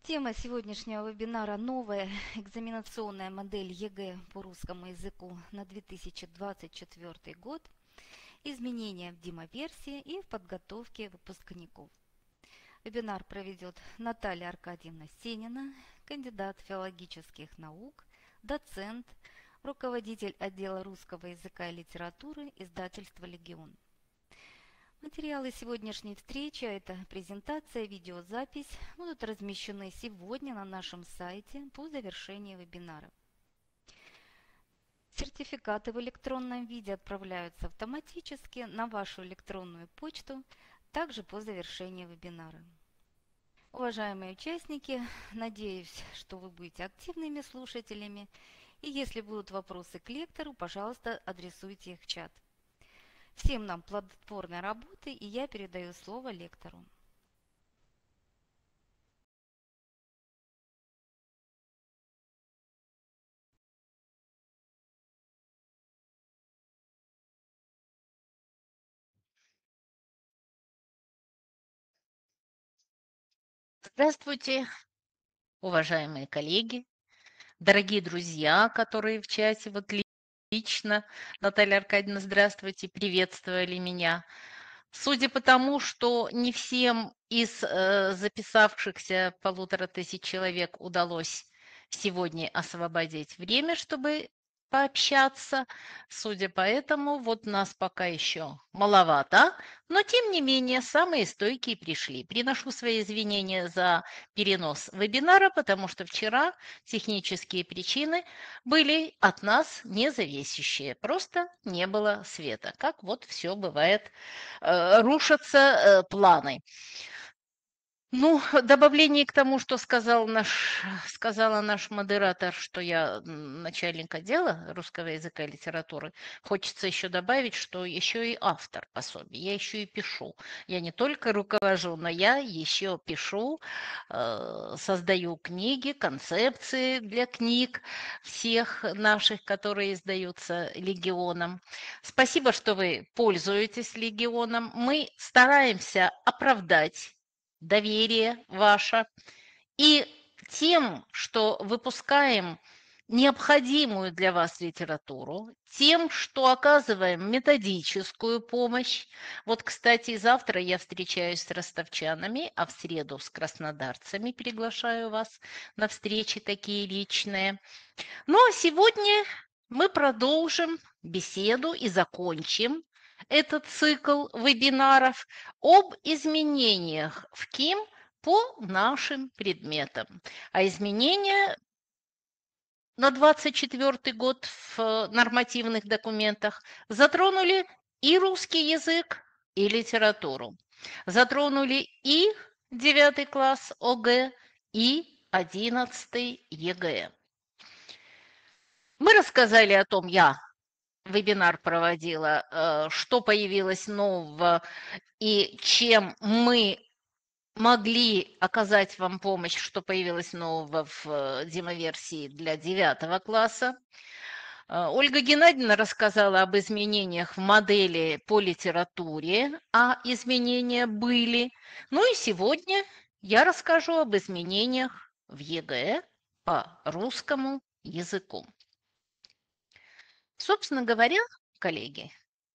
Тема сегодняшнего вебинара – новая экзаменационная модель ЕГЭ по русскому языку на 2024 год, изменения в демоверсии и в подготовке выпускников. Вебинар проведет Наталья Аркадьевна Сенина, кандидат филологических наук, доцент, руководитель отдела русского языка и литературы издательства «Легион». Материалы сегодняшней встречи, это презентация, видеозапись, будут размещены сегодня на нашем сайте по завершении вебинара. Сертификаты в электронном виде отправляются автоматически на вашу электронную почту, также по завершении вебинара. Уважаемые участники, надеюсь, что вы будете активными слушателями, и если будут вопросы к лектору, пожалуйста, адресуйте их в чат. Всем нам плодотворной работы, и я передаю слово лектору. Здравствуйте, уважаемые коллеги, дорогие друзья, которые в чате вот лично, Наталья Аркадьевна, здравствуйте, приветствовали меня. Судя по тому, что не всем из записавшихся 1500 человек удалось сегодня освободить время, чтобы пообщаться, судя по этому, вот нас пока еще маловато, но тем не менее самые стойкие пришли. Приношу свои извинения за перенос вебинара, потому что вчера технические причины были от нас независящие, просто не было света, как вот все бывает, рушатся планы. Ну, добавление к тому, что сказала наш модератор, что я начальник отдела русского языка и литературы, хочется еще добавить, что еще и автор пособий, я еще и пишу. Я не только руковожу, но я еще пишу, создаю книги, концепции для книг всех наших, которые издаются Легионом. Спасибо, что вы пользуетесь Легионом. Мы стараемся оправдать доверие ваше. И тем, что выпускаем необходимую для вас литературу, тем, что оказываем методическую помощь. Вот, кстати, завтра я встречаюсь с ростовчанами, а в среду с краснодарцами приглашаю вас на встречи такие личные. Ну, а сегодня мы продолжим беседу и закончим этот цикл вебинаров об изменениях в КИМ по нашим предметам. А изменения на 2024 год в нормативных документах затронули и русский язык, и литературу. Затронули и 9 класс ОГЭ, и 11 ЕГЭ. Мы рассказали о том, я вебинар проводила, что появилось нового и чем мы могли оказать вам помощь, что появилось нового в демоверсии для 9 класса. Ольга Геннадьевна рассказала об изменениях в модели по литературе, а изменения были. Ну и сегодня я расскажу об изменениях в ЕГЭ по русскому языку. Собственно говоря, коллеги,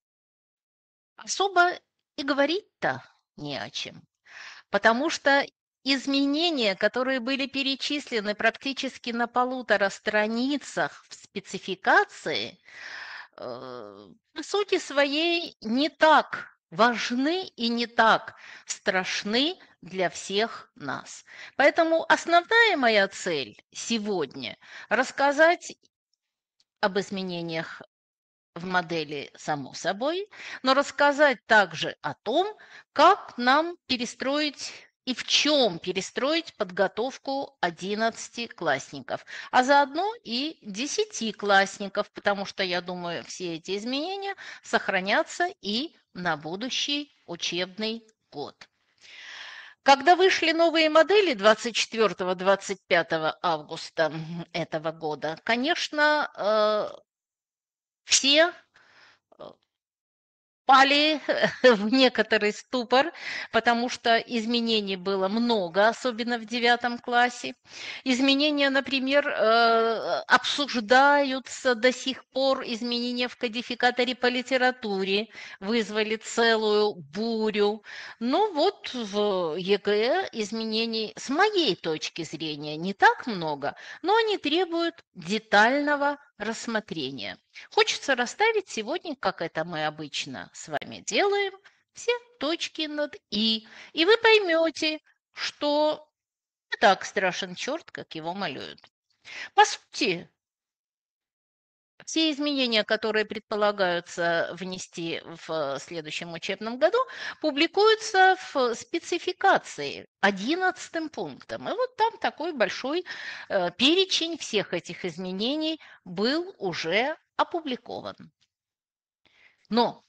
особо и говорить-то не о чем, потому что изменения, которые были перечислены практически на 1,5 страницах в спецификации, по сути своей не так важны и не так страшны для всех нас. Поэтому основная моя цель сегодня – рассказать об изменениях в модели, само собой, но рассказать также о том, как нам перестроить и в чем перестроить подготовку 11-классников, а заодно и 10-классников, потому что, я думаю, все эти изменения сохранятся и на будущий учебный год. Когда вышли новые модели 24-25 августа этого года, конечно, все впали в некоторый ступор, потому что изменений было много, особенно в 9 классе. Изменения, например, обсуждаются до сих пор, изменения в кодификаторе по литературе вызвали целую бурю. Ну вот в ЕГЭ изменений, с моей точки зрения, не так много, но они требуют детального рассмотрения. Хочется расставить сегодня, как это мы обычно с вами делаем, все точки над «и». И вы поймете, что не так страшен черт, как его малюют. По сути, все изменения, которые предполагаются внести в следующем учебном году, публикуются в спецификации 11 пунктом. И вот там такой большой перечень всех этих изменений был уже опубликован. Но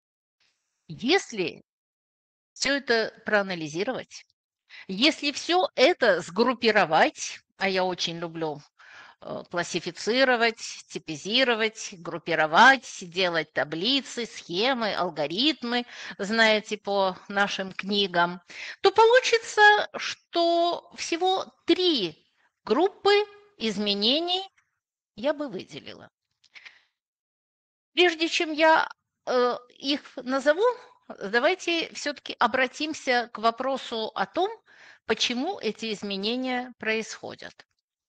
если все это проанализировать, если все это сгруппировать, а я очень люблю классифицировать, типизировать, группировать, делать таблицы, схемы, алгоритмы, знаете, по нашим книгам, то получится, что всего 3 группы изменений я бы выделила. Прежде чем я их назову, давайте все-таки обратимся к вопросу о том, почему эти изменения происходят.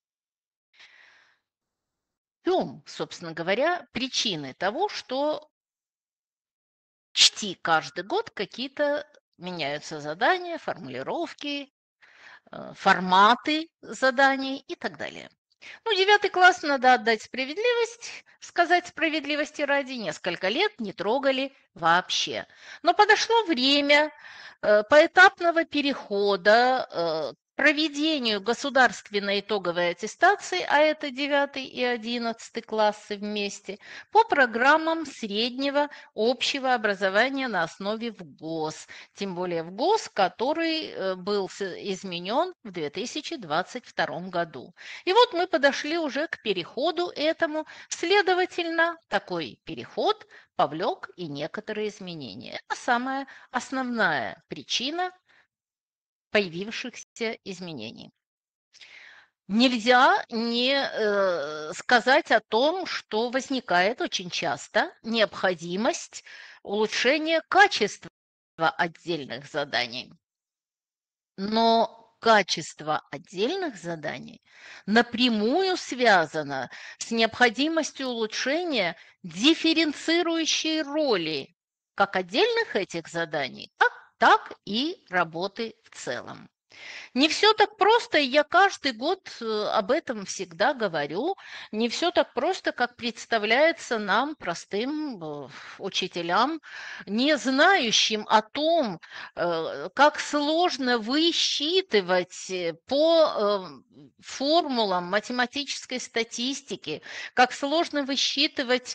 В чем, собственно говоря, причины того, что почти каждый год какие-то меняются задания, формулировки, форматы заданий и так далее. Ну, 9 класс, надо отдать справедливость, сказать справедливости ради, несколько лет не трогали вообще. Но подошло время поэтапного перехода к проведению государственной итоговой аттестации, а это 9 и 11 классы вместе, по программам среднего общего образования на основе ВГОС. Тем более ВГОС, который был изменен в 2022 году. И вот мы подошли уже к переходу этому. Следовательно, такой переход повлек и некоторые изменения. Это самая основная причина появившихся изменений. Нельзя не сказать о том, что возникает очень часто необходимость улучшения качества отдельных заданий. Но качество отдельных заданий напрямую связано с необходимостью улучшения дифференцирующей роли как отдельных этих заданий, так и работы в целом. Не все так просто, и я каждый год об этом всегда говорю. Не все так просто, как представляется нам, простым учителям, не знающим о том, как сложно высчитывать по формулам математической статистики, как сложно высчитывать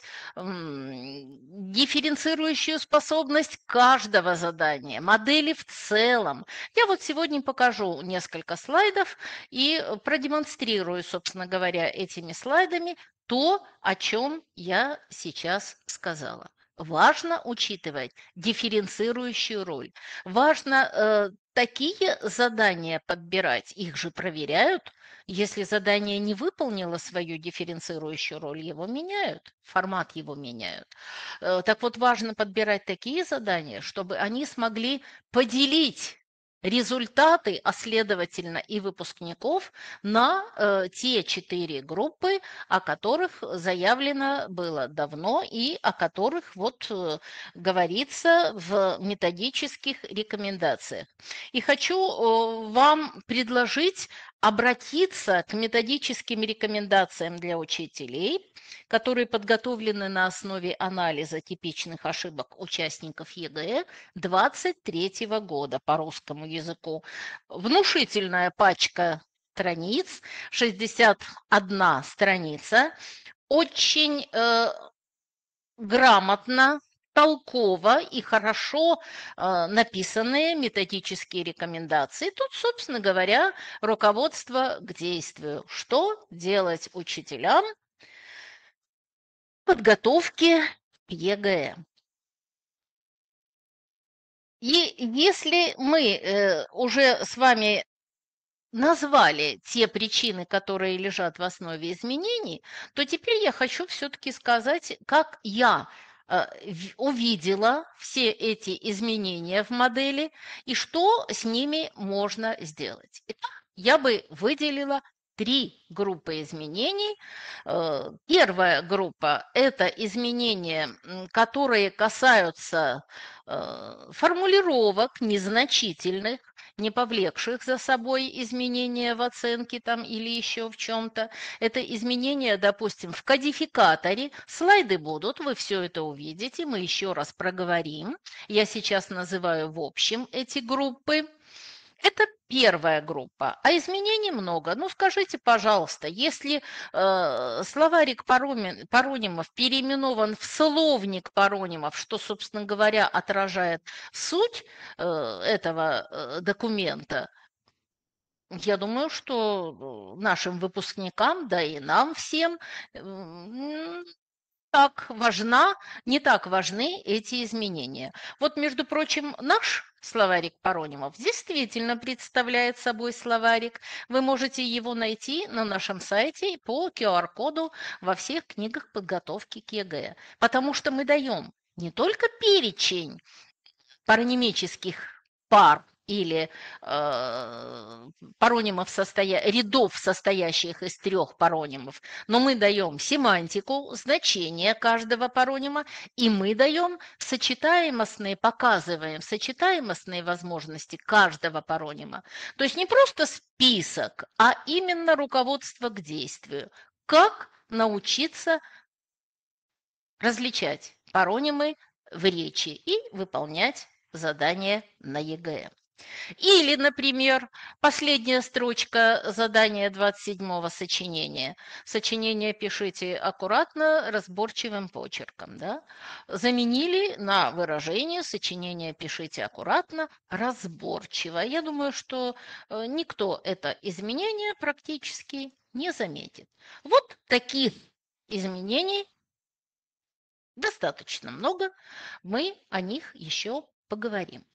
дифференцирующую способность каждого задания, модели в целом. Я вот сегодня покажу несколько слайдов и продемонстрирую, собственно говоря, этими слайдами то, о чем я сейчас сказала. Важно учитывать дифференцирующую роль. Важно такие задания подбирать, их же проверяют. Если задание не выполнило свою дифференцирующую роль, его меняют, формат его меняют. Так вот, важно подбирать такие задания, чтобы они смогли поделить результаты, а следовательно и выпускников, на те 4 группы, о которых заявлено было давно и о которых вот говорится в методических рекомендациях. И хочу вам предложить обратиться к методическим рекомендациям для учителей, которые подготовлены на основе анализа типичных ошибок участников ЕГЭ 2023 года по русскому языку. Внушительная пачка страниц, 61 страница, очень грамотно, толково и хорошо написанные методические рекомендации. Тут, собственно говоря, руководство к действию. Что делать учителям в подготовке к ЕГЭ? И если мы уже с вами назвали те причины, которые лежат в основе изменений, то теперь я хочу все-таки сказать, как я увидела все эти изменения в модели и что с ними можно сделать. Итак, я бы выделила три группы изменений. Первая группа – это изменения, которые касаются формулировок незначительных, не повлекших за собой изменения в оценке там или еще в чем-то. Это изменения, допустим, в кодификаторе. Слайды будут, вы все это увидите, мы еще раз проговорим. Я сейчас называю в общем эти группы. Это первая группа, а изменений много. Ну, скажите, пожалуйста, если словарик паронимов переименован в словник паронимов, что, собственно говоря, отражает суть этого документа, я думаю, что нашим выпускникам, да и нам всем не так важны эти изменения. Вот, между прочим, наш словарик паронимов действительно представляет собой словарик. Вы можете его найти на нашем сайте по QR-коду во всех книгах подготовки к ЕГЭ, потому что мы даем не только перечень паронимических пар или паронимов рядов, состоящих из трех паронимов, но мы даем семантику, значение каждого паронима, и мы даем сочетаемостные, показываем сочетаемостные возможности каждого паронима. То есть не просто список, а именно руководство к действию. Как научиться различать паронимы в речи и выполнять задания на ЕГЭ. Или, например, последняя строчка задания 27-го сочинения. Сочинение пишите аккуратно, разборчивым почерком. Да? Заменили на выражение сочинение пишите аккуратно, разборчиво. Я думаю, что никто это изменение практически не заметит. Вот таких изменений достаточно много, мы о них еще поговорим.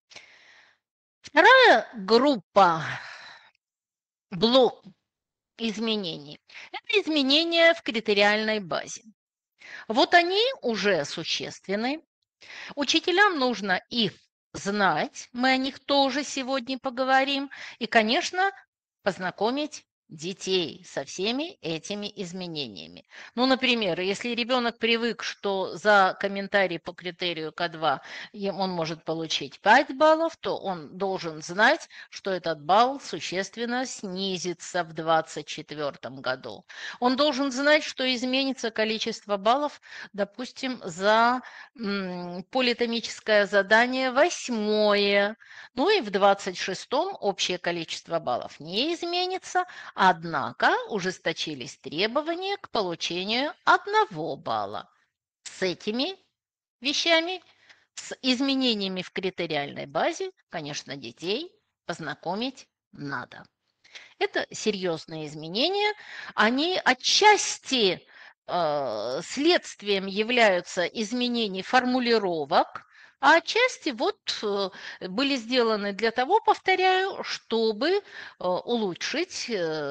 Вторая группа блок изменений – это изменения в критериальной базе. Вот они уже существенны. Учителям нужно их знать, мы о них тоже сегодня поговорим, и, конечно, познакомить детей со всеми этими изменениями. Ну, например, если ребенок привык, что за комментарий по критерию К2 он может получить 5 баллов, то он должен знать, что этот балл существенно снизится в 2024 году. Он должен знать, что изменится количество баллов, допустим, за политомическое задание 8. Ну и в 26-м общее количество баллов не изменится, однако ужесточились требования к получению 1 балла. С этими вещами, с изменениями в критериальной базе, конечно, детей познакомить надо. Это серьезные изменения. Они отчасти следствием являются изменений формулировок, а отчасти были сделаны для того, повторяю, чтобы улучшить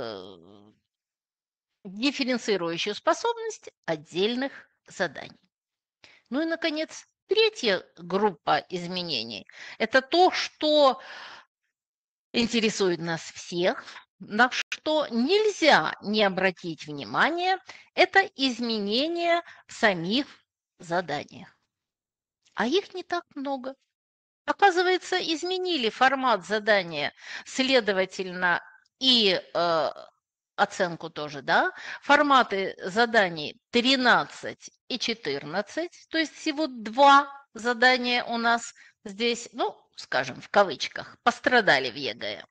дифференцирующую способность отдельных заданий. Ну и, наконец, третья группа изменений – это то, что интересует нас всех, на что нельзя не обратить внимание, это изменения в самих заданиях. А их не так много. Оказывается, изменили формат задания, следовательно, и оценку тоже, да? Форматы заданий 13 и 14, то есть всего 2 задания у нас здесь, ну, скажем, в кавычках, пострадали в ЕГЭ.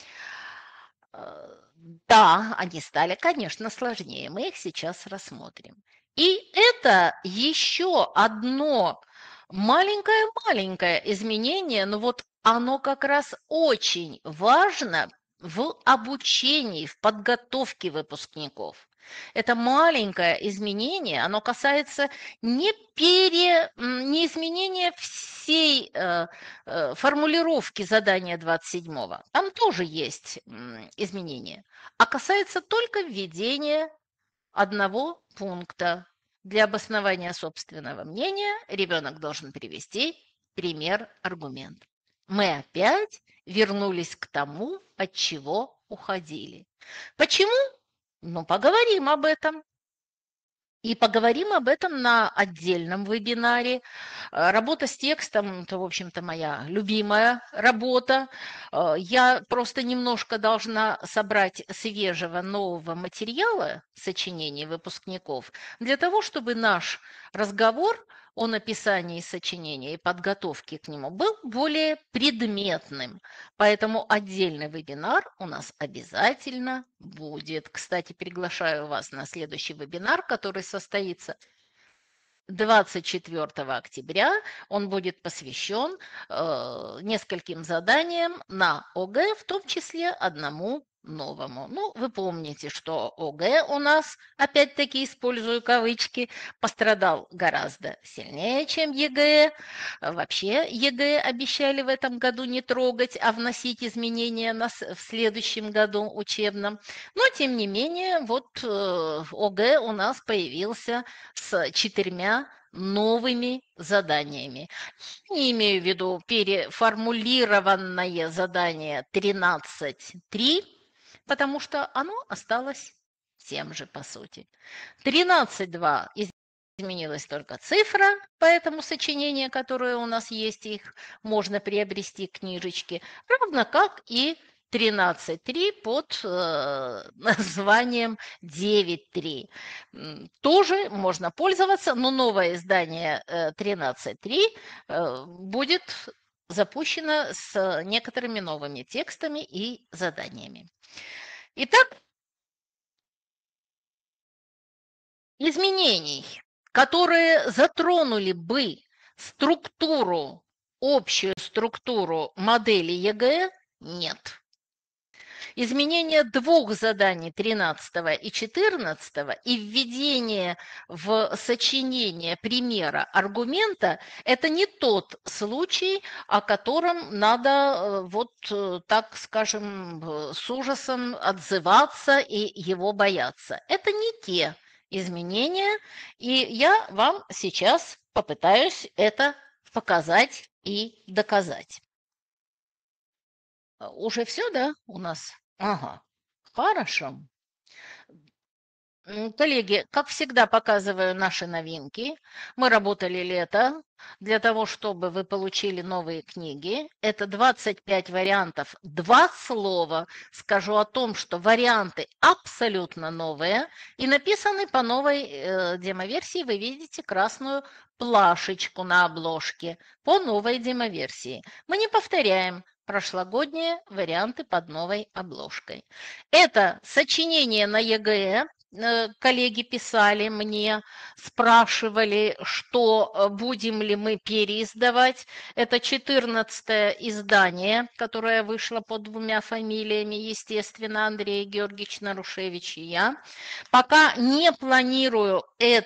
Да, они стали, конечно, сложнее. Мы их сейчас рассмотрим. И это еще одно маленькое-маленькое изменение, но вот оно как раз очень важно в обучении, в подготовке выпускников. Это маленькое изменение, оно касается не изменения всей формулировки задания 27-го. Там тоже есть изменения, а касается только введения одного пункта. Для обоснования собственного мнения ребенок должен привести пример-аргумент. Мы опять вернулись к тому, от чего уходили. Почему? Ну, поговорим об этом. И поговорим об этом на отдельном вебинаре. Работа с текстом – это, в общем-то, моя любимая работа. Я просто немножко должна собрать свежего нового материала сочинений выпускников для того, чтобы наш разговор о написании сочинения и подготовке к нему был более предметным. Поэтому отдельный вебинар у нас обязательно будет. Кстати, приглашаю вас на следующий вебинар, который состоится 24 октября. Он будет посвящен нескольким заданиям на ОГЭ, в том числе одному новому. Ну, вы помните, что ОГЭ у нас, опять-таки использую кавычки, пострадал гораздо сильнее, чем ЕГЭ. Вообще ЕГЭ обещали в этом году не трогать, а вносить изменения в следующем году учебном. Но, тем не менее, вот ОГЭ у нас появился с 4 новыми заданиями. Не имею в виду переформулированное задание 13.3, потому что оно осталось тем же, по сути. 13.2 изменилась только цифра, поэтому сочинения, которые у нас есть, их можно приобрести книжечки, равно как и 13.3 под названием 9.3. Тоже можно пользоваться, но новое издание 13.3 будет запущено с некоторыми новыми текстами и заданиями. Итак, изменений, которые затронули бы структуру, общую структуру модели ЕГЭ, нет. Изменение 2 заданий 13 и 14 и введение в сочинение примера аргумента – это не тот случай, о котором надо, вот так скажем, с ужасом отзываться и его бояться. Это не те изменения, и я вам сейчас попытаюсь это показать и доказать. Уже все, да, у нас? Ага, хорошо. Коллеги, как всегда, показываю наши новинки. Мы работали лето для того, чтобы вы получили новые книги. Это 25 вариантов, 2 слова. Скажу о том, что варианты абсолютно новые и написаны по новой демоверсии. Вы видите красную плашечку на обложке по новой демоверсии. Мы не повторяем прошлогодние варианты под новой обложкой. Это сочинение на ЕГЭ. Коллеги писали мне, спрашивали, что будем ли мы переиздавать. Это 14-е издание, которое вышло под 2 фамилиями, естественно, Андрей Георгиевич Нарушевич и я. Пока не планирую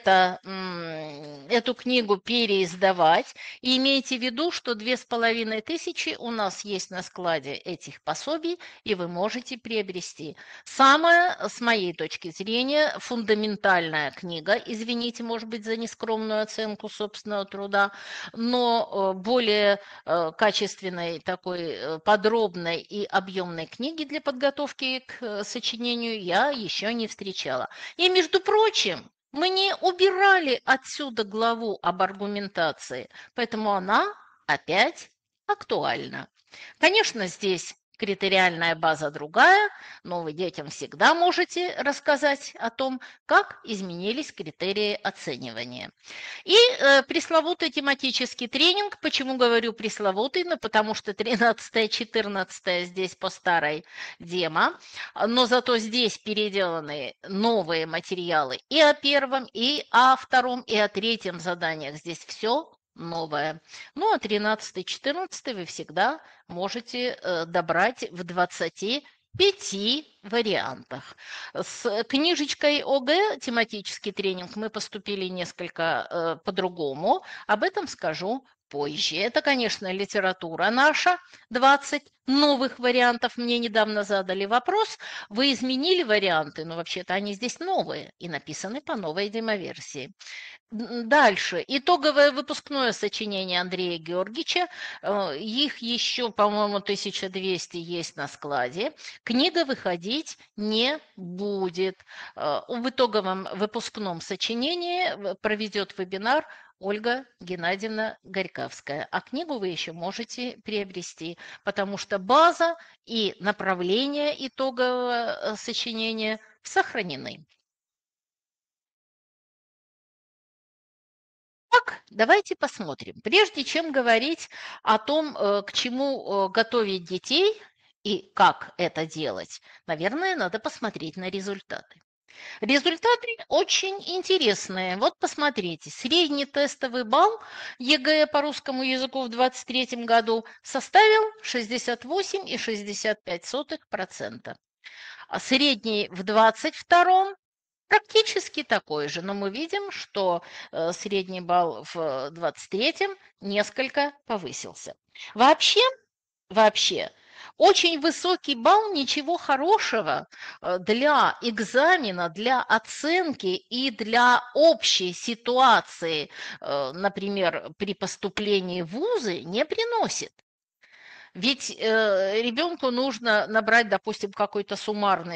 эту книгу переиздавать. И имейте в виду, что 2500 у нас есть на складе этих пособий, и вы можете приобрести. Самая, с моей точки зрения, фундаментальная книга, извините, может быть, за нескромную оценку собственного труда, но более качественной, такой подробной и объемной книги для подготовки к сочинению я еще не встречала. И, между прочим, мы не убирали отсюда главу об аргументации, поэтому она опять актуальна. Конечно, здесь критериальная база другая, но вы детям всегда можете рассказать о том, как изменились критерии оценивания. И пресловутый тематический тренинг. Почему говорю пресловутый? Ну, потому что 13-14 здесь по старой демо, но зато здесь переделаны новые материалы и о первом, и о втором, и о третьем заданиях. Здесь все новое. Ну, а 13-14 вы всегда можете добрать в 25 вариантах. С книжечкой ОГЭ, тематический тренинг, мы поступили несколько по-другому. Об этом скажу позже. Это, конечно, литература наша, 20 новых вариантов. Мне недавно задали вопрос, вы изменили варианты? Но вообще-то они здесь новые и написаны по новой демоверсии. Дальше. Итоговое выпускное сочинение Андрея Георгиевича. Их еще, по-моему, 1200 есть на складе. Книга выходить не будет. В итоговом выпускном сочинении проведет вебинар Ольга Геннадьевна Горьковская. А книгу вы еще можете приобрести, потому что база и направление итогового сочинения сохранены. Так, давайте посмотрим. Прежде чем говорить о том, к чему готовить детей и как это делать, наверное, надо посмотреть на результаты. Результаты очень интересные. Вот посмотрите, средний тестовый балл ЕГЭ по русскому языку в 2023 году составил 68,65%, а средний в 2022 практически такой же, но мы видим, что средний балл в 23-м несколько повысился. Вообще, очень высокий балл ничего хорошего для экзамена, для оценки и для общей ситуации, например, при поступлении в вузы не приносит. Ведь ребенку нужно набрать, допустим, какое-то суммарное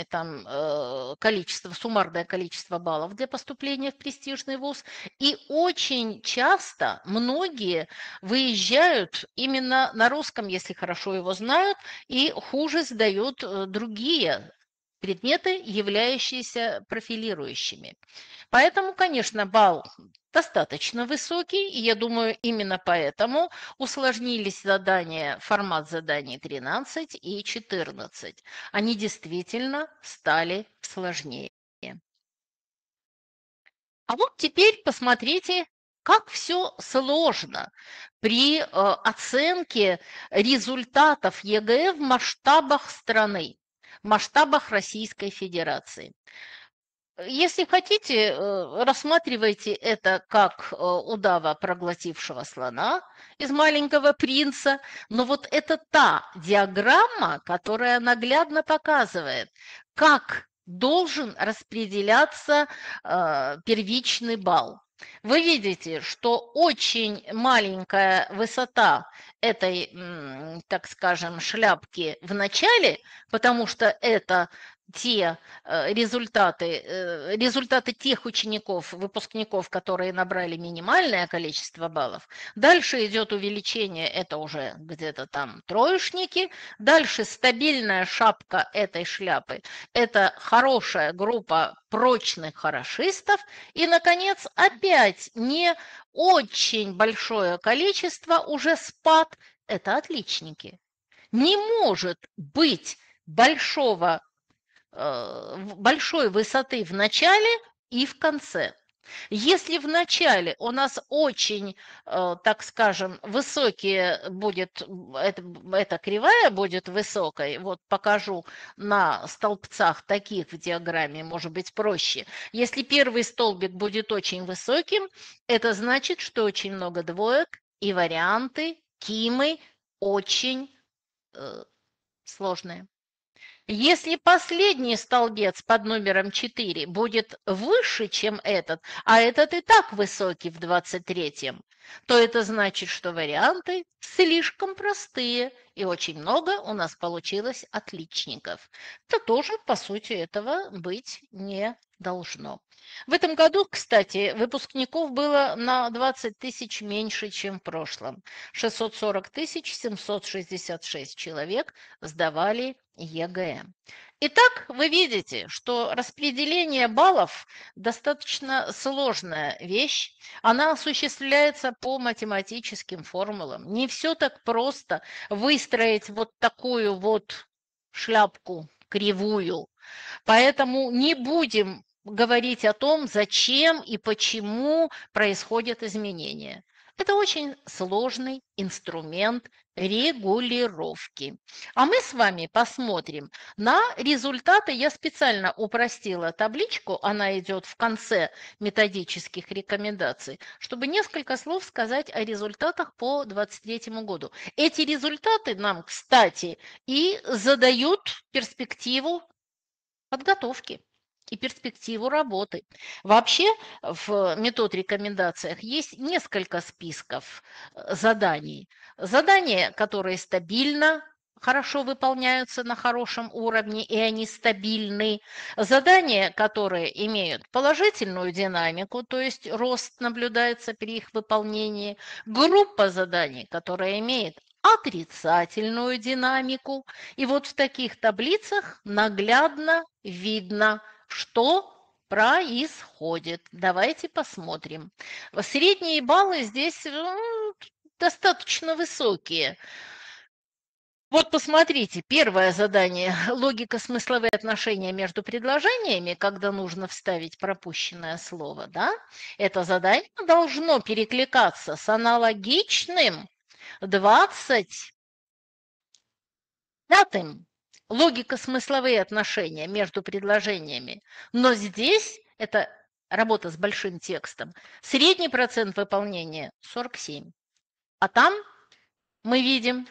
количество баллов для поступления в престижный вуз. И очень часто многие выезжают именно на русском, если хорошо его знают, и хуже сдают другие предметы, являющиеся профилирующими. Поэтому, конечно, балл достаточно высокий, и я думаю, именно поэтому усложнились задания, формат заданий 13 и 14. Они действительно стали сложнее. А вот теперь посмотрите, как все сложно при оценке результатов ЕГЭ в масштабах страны, в масштабах Российской Федерации. Если хотите, рассматривайте это как удава, проглотившего слона из «Маленького принца», но вот это та диаграмма, которая наглядно показывает, как должен распределяться первичный балл. Вы видите, что очень маленькая высота этой, так скажем, шляпки в начале, потому что это те результаты тех учеников, выпускников, которые набрали минимальное количество баллов. Дальше идет увеличение, это уже где-то там троечники. Дальше стабильная шапка этой шляпы. Это хорошая группа прочных хорошистов. И, наконец, опять не очень большое количество, уже спад. Это отличники. Не может быть большой высоты в начале и в конце. Если в начале у нас очень, так скажем, высокие будет, эта кривая будет высокой, вот покажу на столбцах таких в диаграмме, может быть проще. Если первый столбик будет очень высоким, это значит, что очень много двоек и варианты, кимы очень сложные. Если последний столбец под номером 4 будет выше, чем этот, а этот и так высокий в 23-м, то это значит, что варианты слишком простые, и очень много у нас получилось отличников. Это тоже, по сути, этого быть не должно. В этом году, кстати, выпускников было на 20 тысяч меньше, чем в прошлом. 640 766 человек сдавали ЕГЭ. Итак, вы видите, что распределение баллов достаточно сложная вещь. Она осуществляется по математическим формулам. Не все так просто выстроить вот такую вот шляпку кривую. Поэтому не будем говорить о том, зачем и почему происходят изменения. Это очень сложный инструмент регулировки. А мы с вами посмотрим на результаты. Я специально упростила табличку, она идет в конце методических рекомендаций, чтобы несколько слов сказать о результатах по 2023 году. Эти результаты нам, кстати, и задают перспективу подготовки и перспективу работы. Вообще в метод-рекомендациях есть несколько списков заданий. Задания, которые стабильно хорошо выполняются на хорошем уровне, и они стабильны. Задания, которые имеют положительную динамику, то есть рост наблюдается при их выполнении. Группа заданий, которая имеет отрицательную динамику. И вот в таких таблицах наглядно видно, что происходит. Давайте посмотрим. Средние баллы здесь достаточно высокие. Вот посмотрите, первое задание – логико-смысловые отношения между предложениями, когда нужно вставить пропущенное слово, да? Это задание должно перекликаться с аналогичным 25-м. Логико-смысловые отношения между предложениями. Но здесь это работа с большим текстом. Средний процент выполнения 47. А там мы видим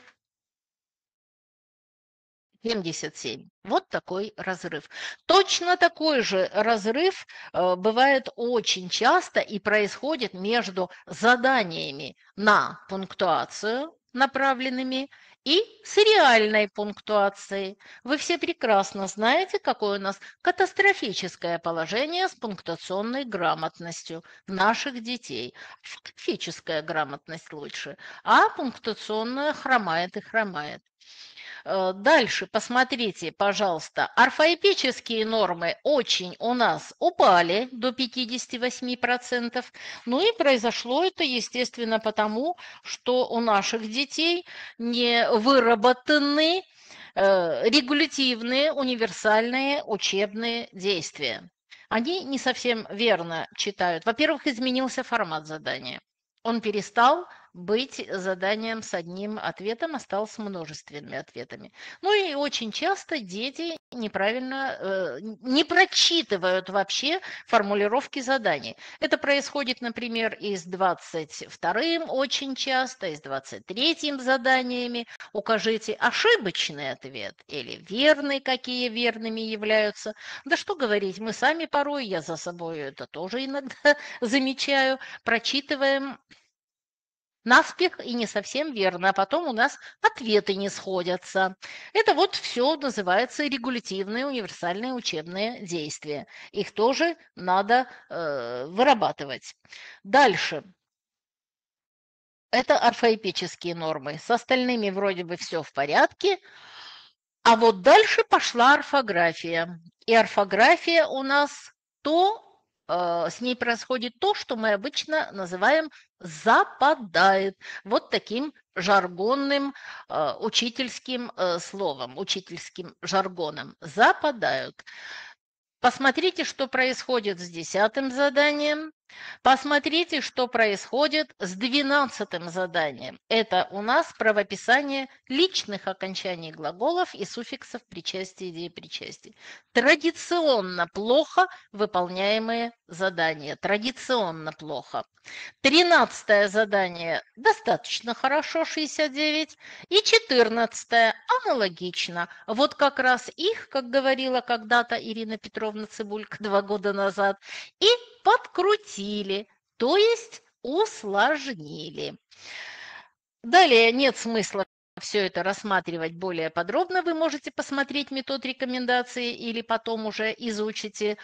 77. Вот такой разрыв. Точно такой же разрыв бывает очень часто и происходит между заданиями на пунктуацию, направленными, и с реальной пунктуацией. Вы все прекрасно знаете, какое у нас катастрофическое положение с пунктуационной грамотностью наших детей. Фактическая грамотность лучше, а пунктуационная хромает и хромает. Дальше посмотрите, пожалуйста, орфоэпические нормы очень у нас упали до 58%. Ну и произошло это, естественно, потому, что у наших детей не выработаны регулятивные универсальные учебные действия. Они не совсем верно читают. Во-первых, изменился формат задания. Он перестал быть заданием с одним ответом, а стал с множественными ответами. Ну и очень часто дети неправильно, не прочитывают вообще формулировки заданий. Это происходит, например, и с 22-м очень часто, и с 23-м заданиями. Укажите ошибочный ответ или верный, какие верными являются. Да что говорить, мы сами порой, я за собой это тоже иногда замечаю, прочитываем наспех и не совсем верно, а потом у нас ответы не сходятся. Это вот все называется регулятивные универсальные учебные действия. Их тоже надо вырабатывать. Дальше. Это орфоэпические нормы. С остальными вроде бы все в порядке. А вот дальше пошла орфография. И орфография у нас с ней происходит то, что мы обычно называем западает. Вот таким жаргонным учительским словом, учительским жаргоном. Западают. Посмотрите, что происходит с 10-м заданием. Посмотрите, что происходит с 12-м заданием. Это у нас правописание личных окончаний глаголов и суффиксов причастия и деепричастия. Традиционно плохо выполняемые задания. Традиционно плохо. 13-е задание достаточно хорошо, 69, и 14-е аналогично. Вот как раз их, как говорила когда-то Ирина Петровна Цыбулько 2 года назад, и подкрутили, то есть усложнили. Далее нет смысла все это рассматривать более подробно. Вы можете посмотреть метод рекомендации или потом уже изучите,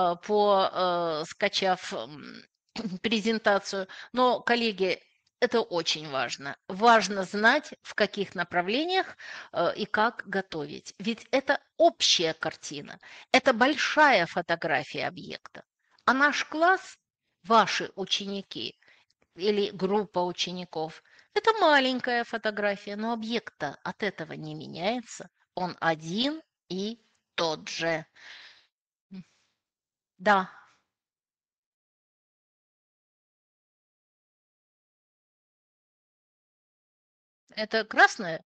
скачав презентацию. Но, коллеги, это очень важно. Важно знать, в каких направлениях и как готовить. Ведь это общая картина, это большая фотография объекта. А наш класс, ваши ученики или группа учеников, это маленькая фотография, но объект-то от этого не меняется. Он один и тот же. Да. Это красное?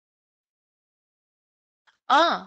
А,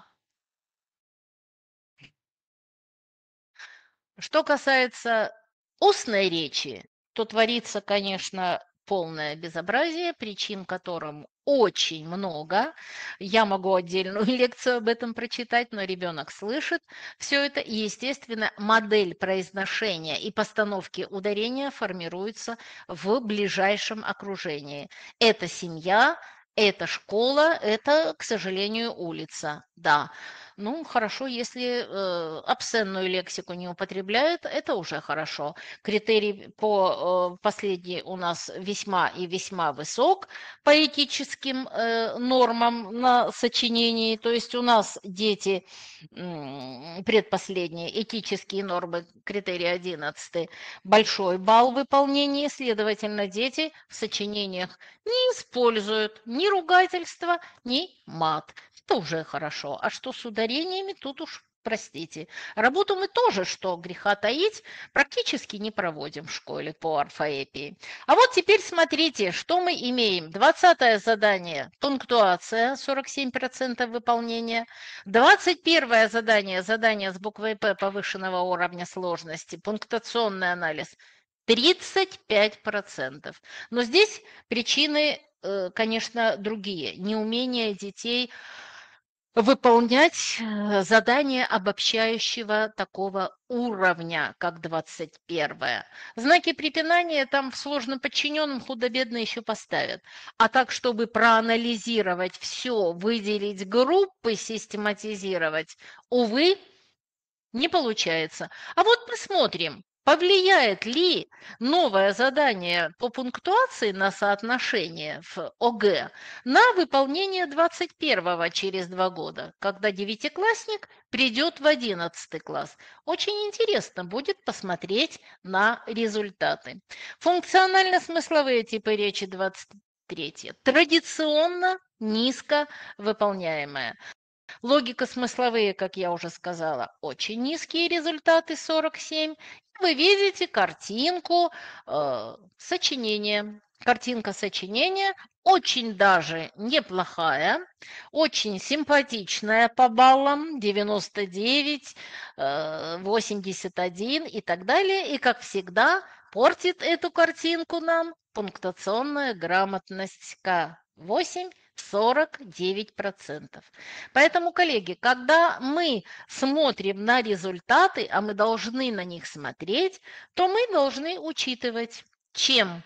что касается устной речи, то творится, конечно, полное безобразие, причин которым очень много. Я могу отдельную лекцию об этом прочитать, но ребенок слышит все это. И, естественно, модель произношения и постановки ударения формируется в ближайшем окружении. Это семья, это школа, это, к сожалению, улица. Да. Ну, хорошо, если обсценную лексику не употребляют, это уже хорошо. Критерий по последний у нас весьма и весьма высок по этическим нормам на сочинении. То есть у нас дети предпоследние этические нормы, критерий 11, большой балл выполнения, следовательно, дети в сочинениях не используют ни ругательства, ни мат. Это уже хорошо. А что с ударениями, тут уж простите. Работу мы тоже, что греха таить, практически не проводим в школе по орфоэпии. А вот теперь смотрите, что мы имеем. 20-е задание – пунктуация, 47% выполнения. 21-е задание – задание с буквой «П» повышенного уровня сложности, пунктуационный анализ – 35%. Но здесь причины, конечно, другие. Неумение детей выполнять задание обобщающего такого уровня, как 21-е. Знаки препинания там в сложно подчиненном худо-бедно еще поставят. А так, чтобы проанализировать все, выделить группы, систематизировать, увы, не получается. А вот посмотрим, повлияет ли новое задание по пунктуации на соотношение в ОГЭ на выполнение 21-го через 2 года, когда девятиклассник придет в 11 класс. Очень интересно будет посмотреть на результаты. Функционально-смысловые типы речи 23. Традиционно низко выполняемая. Логико-смысловые, как я уже сказала, очень низкие результаты, 47. Вы видите картинку сочинения. Картинка сочинения очень даже неплохая, очень симпатичная по баллам, 99, 81 и так далее. И, как всегда, портит эту картинку нам пунктуационная грамотность К8 49%. Поэтому, коллеги, когда мы смотрим на результаты, а мы должны на них смотреть, то мы должны учитывать, чем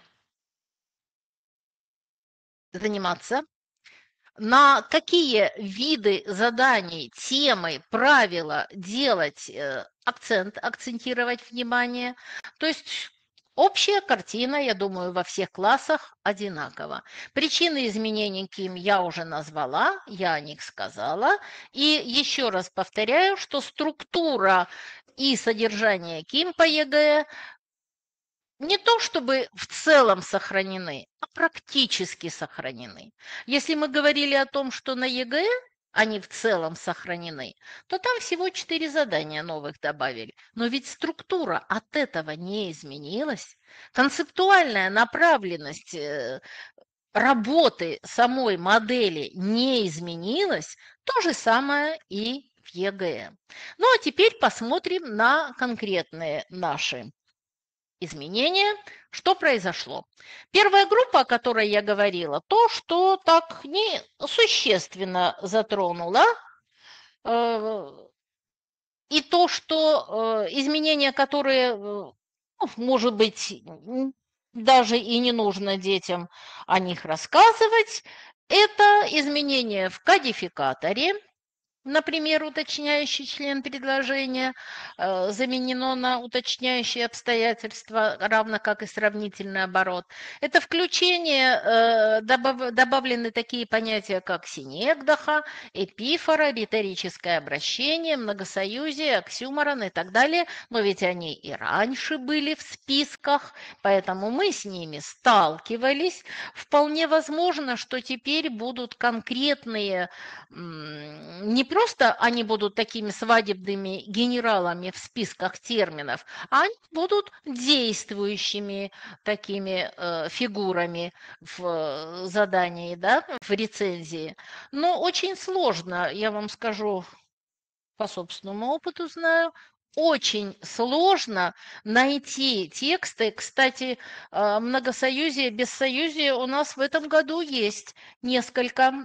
заниматься, на какие виды заданий, темы, правила делать акцент, акцентировать внимание. То есть общая картина, я думаю, во всех классах одинакова. Причины изменений КИМ я уже назвала, я о них сказала. И еще раз повторяю, что структура и содержание КИМ по ЕГЭ не то чтобы в целом сохранены, а практически сохранены. Если мы говорили о том, что на ЕГЭ они в целом сохранены, то там всего 4 задания новых добавили. Но ведь структура от этого не изменилась. Концептуальная направленность работы самой модели не изменилась. То же самое и в ЕГЭ. Ну а теперь посмотрим на конкретные наши изменения. Что произошло? Первая группа, о которой я говорила, то, что так не существенно затронула, и то, что изменения, которые, может быть, даже и не нужно детям о них рассказывать, это изменения в кодификаторе. Например, уточняющий член предложения заменено на уточняющие обстоятельства, равно как и сравнительный оборот. Это включение, добавлены такие понятия, как синекдоха, эпифора, риторическое обращение, многосоюзие, оксюморон и так далее. Но ведь они и раньше были в списках, поэтому мы с ними сталкивались. Вполне возможно, что теперь будут конкретные непонятные просто они будут такими свадебными генералами в списках терминов, а они будут действующими такими фигурами в задании, да, в рецензии. Но очень сложно, я вам скажу, по собственному опыту знаю, очень сложно найти тексты. Кстати, многосоюзие, бессоюзие у нас в этом году есть несколько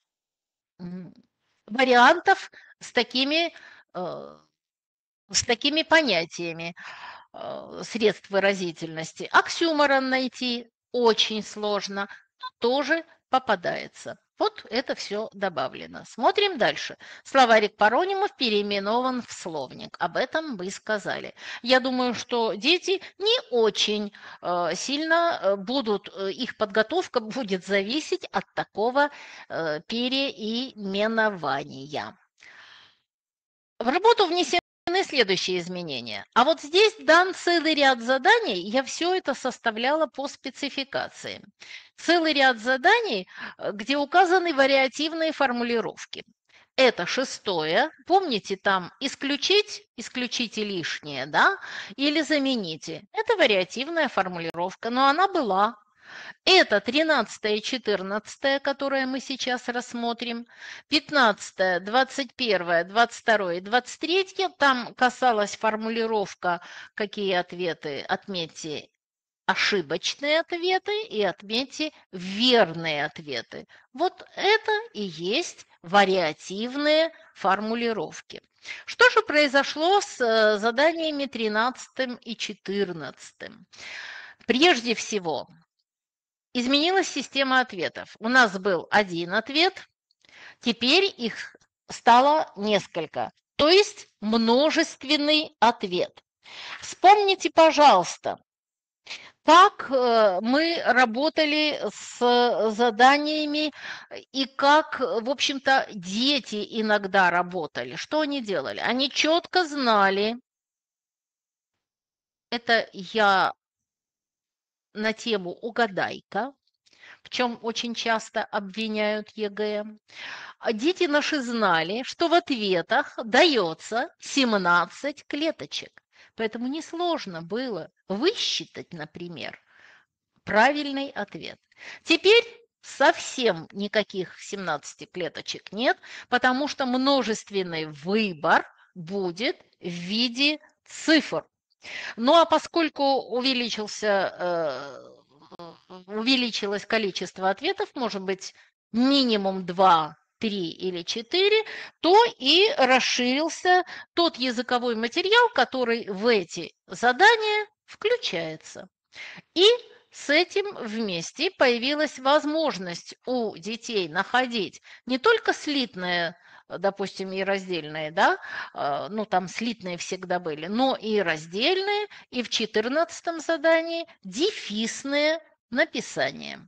вариантов с такими понятиями средств выразительности. Оксюморон найти очень сложно, но тоже попадается. Вот это все добавлено. Смотрим дальше. Словарик паронимов переименован в словник. Об этом вы сказали. Я думаю, что дети не очень сильно будут, их подготовка будет зависеть от такого переименования. В работу внесены следующие изменения. А вот здесь дан целый ряд заданий, я все это составляла по спецификации. Целый ряд заданий, где указаны вариативные формулировки. Это 6-е, помните, там исключите лишнее, да, или замените. Это вариативная формулировка, но она была. Это 13 и 14, которые мы сейчас рассмотрим, 15, 21, 22 и 23. Там касалась формулировка, какие ответы, отметьте ошибочные ответы и отметьте верные ответы. Вот это и есть вариативные формулировки. Что же произошло с заданиями 13 и 14? Прежде всего, изменилась система ответов. У нас был один ответ, теперь их стало несколько, то есть множественный ответ. Вспомните, пожалуйста, как мы работали с заданиями и как, в общем-то, дети иногда работали. Что они делали? Они четко знали, это я на тему «Угадайка», в чем очень часто обвиняют ЕГЭ. Дети наши знали, что в ответах дается 17 клеточек. Поэтому несложно было высчитать, например, правильный ответ. Теперь совсем никаких 17 клеточек нет, потому что множественный выбор будет в виде цифр. Ну а поскольку увеличилось количество ответов, может быть минимум 2, 3 или 4, то и расширился тот языковой материал, который в эти задания включается. И с этим вместе появилась возможность у детей находить не только слитные, допустим, и раздельные, да, ну там слитные всегда были, но и раздельные, и в 14 задании дефисные написания.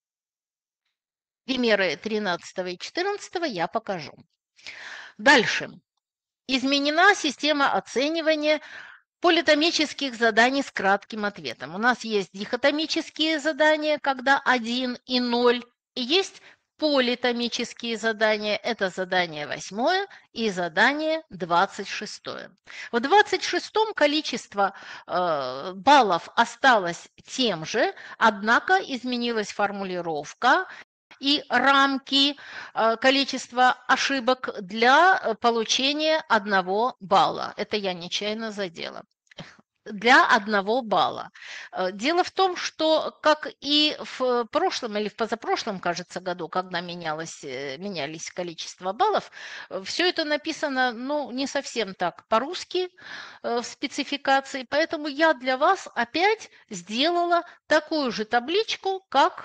Примеры 13 и 14 я покажу. Дальше. Изменена система оценивания политомических заданий с кратким ответом. У нас есть дихотомические задания, когда 1 и 0, и есть политомические задания, это задание 8 и задание 26. В 26-м количество баллов осталось тем же, однако изменилась формулировка и рамки количества ошибок для получения 1 балла. Это я нечаянно задела. Для 1 балла. Дело в том, что, как и в прошлом или в позапрошлом, кажется, году, когда менялись количество баллов, все это написано, ну, не совсем так по-русски в спецификации, поэтому я для вас опять сделала такую же табличку, как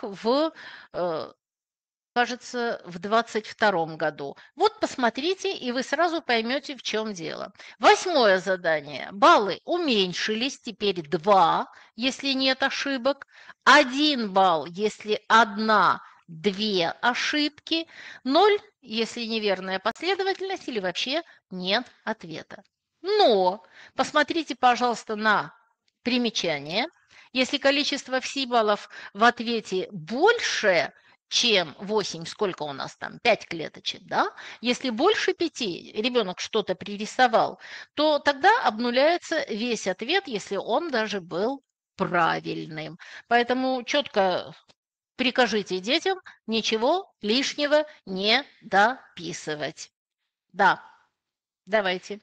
кажется, в 22 году. Вот посмотрите, и вы сразу поймете, в чем дело. 8 задание. Баллы уменьшились, теперь 2, если нет ошибок. 1 балл, если 1-2 ошибки. 0, если неверная последовательность или вообще нет ответа. Но посмотрите, пожалуйста, на примечание. Если количество пси-баллов в ответе больше, чем 8, сколько у нас там, 5 клеточек, да? Если больше 5 ребенок что-то пририсовал, то тогда обнуляется весь ответ, если он даже был правильным. Поэтому четко прикажите детям ничего лишнего не дописывать. Да, давайте.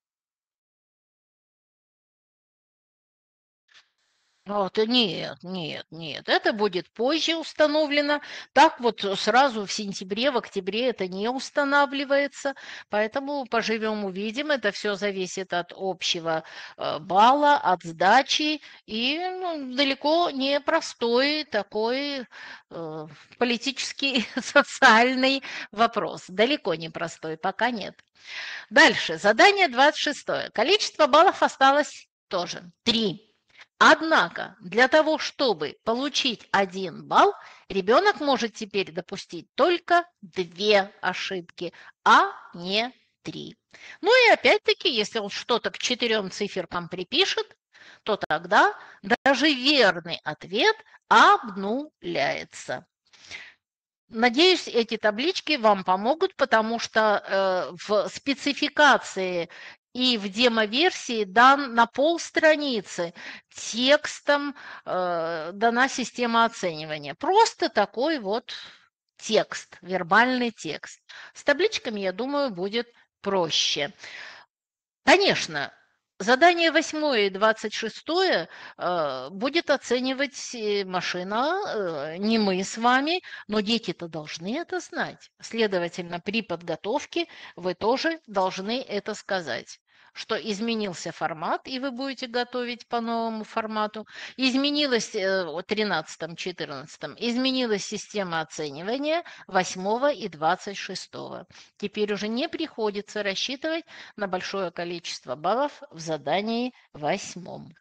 Вот, нет, нет, нет, это будет позже установлено. Так вот сразу в сентябре, в октябре это не устанавливается, поэтому поживем, увидим. Это все зависит от общего балла, от сдачи и далеко не простой такой политический, социальный вопрос. Далеко не простой, пока нет. Дальше, задание 26. Количество баллов осталось тоже 3. Однако для того, чтобы получить 1 балл, ребенок может теперь допустить только 2 ошибки, а не 3. Ну и опять-таки, если он что-то к 4 циферкам припишет, то тогда даже верный ответ обнуляется. Надеюсь, эти таблички вам помогут, потому что в спецификации и в демо-версии дан на полстраницы текстом дана система оценивания. Просто такой вот текст, вербальный текст. С табличками, я думаю, будет проще. Конечно, задание 8 и 26 будет оценивать машина, не мы с вами, но дети-то должны это знать. Следовательно, при подготовке вы тоже должны это сказать, что изменился формат, и вы будете готовить по новому формату. Изменилась в 13-14, изменилась система оценивания 8 и 26. Теперь уже не приходится рассчитывать на большое количество баллов в задании 8.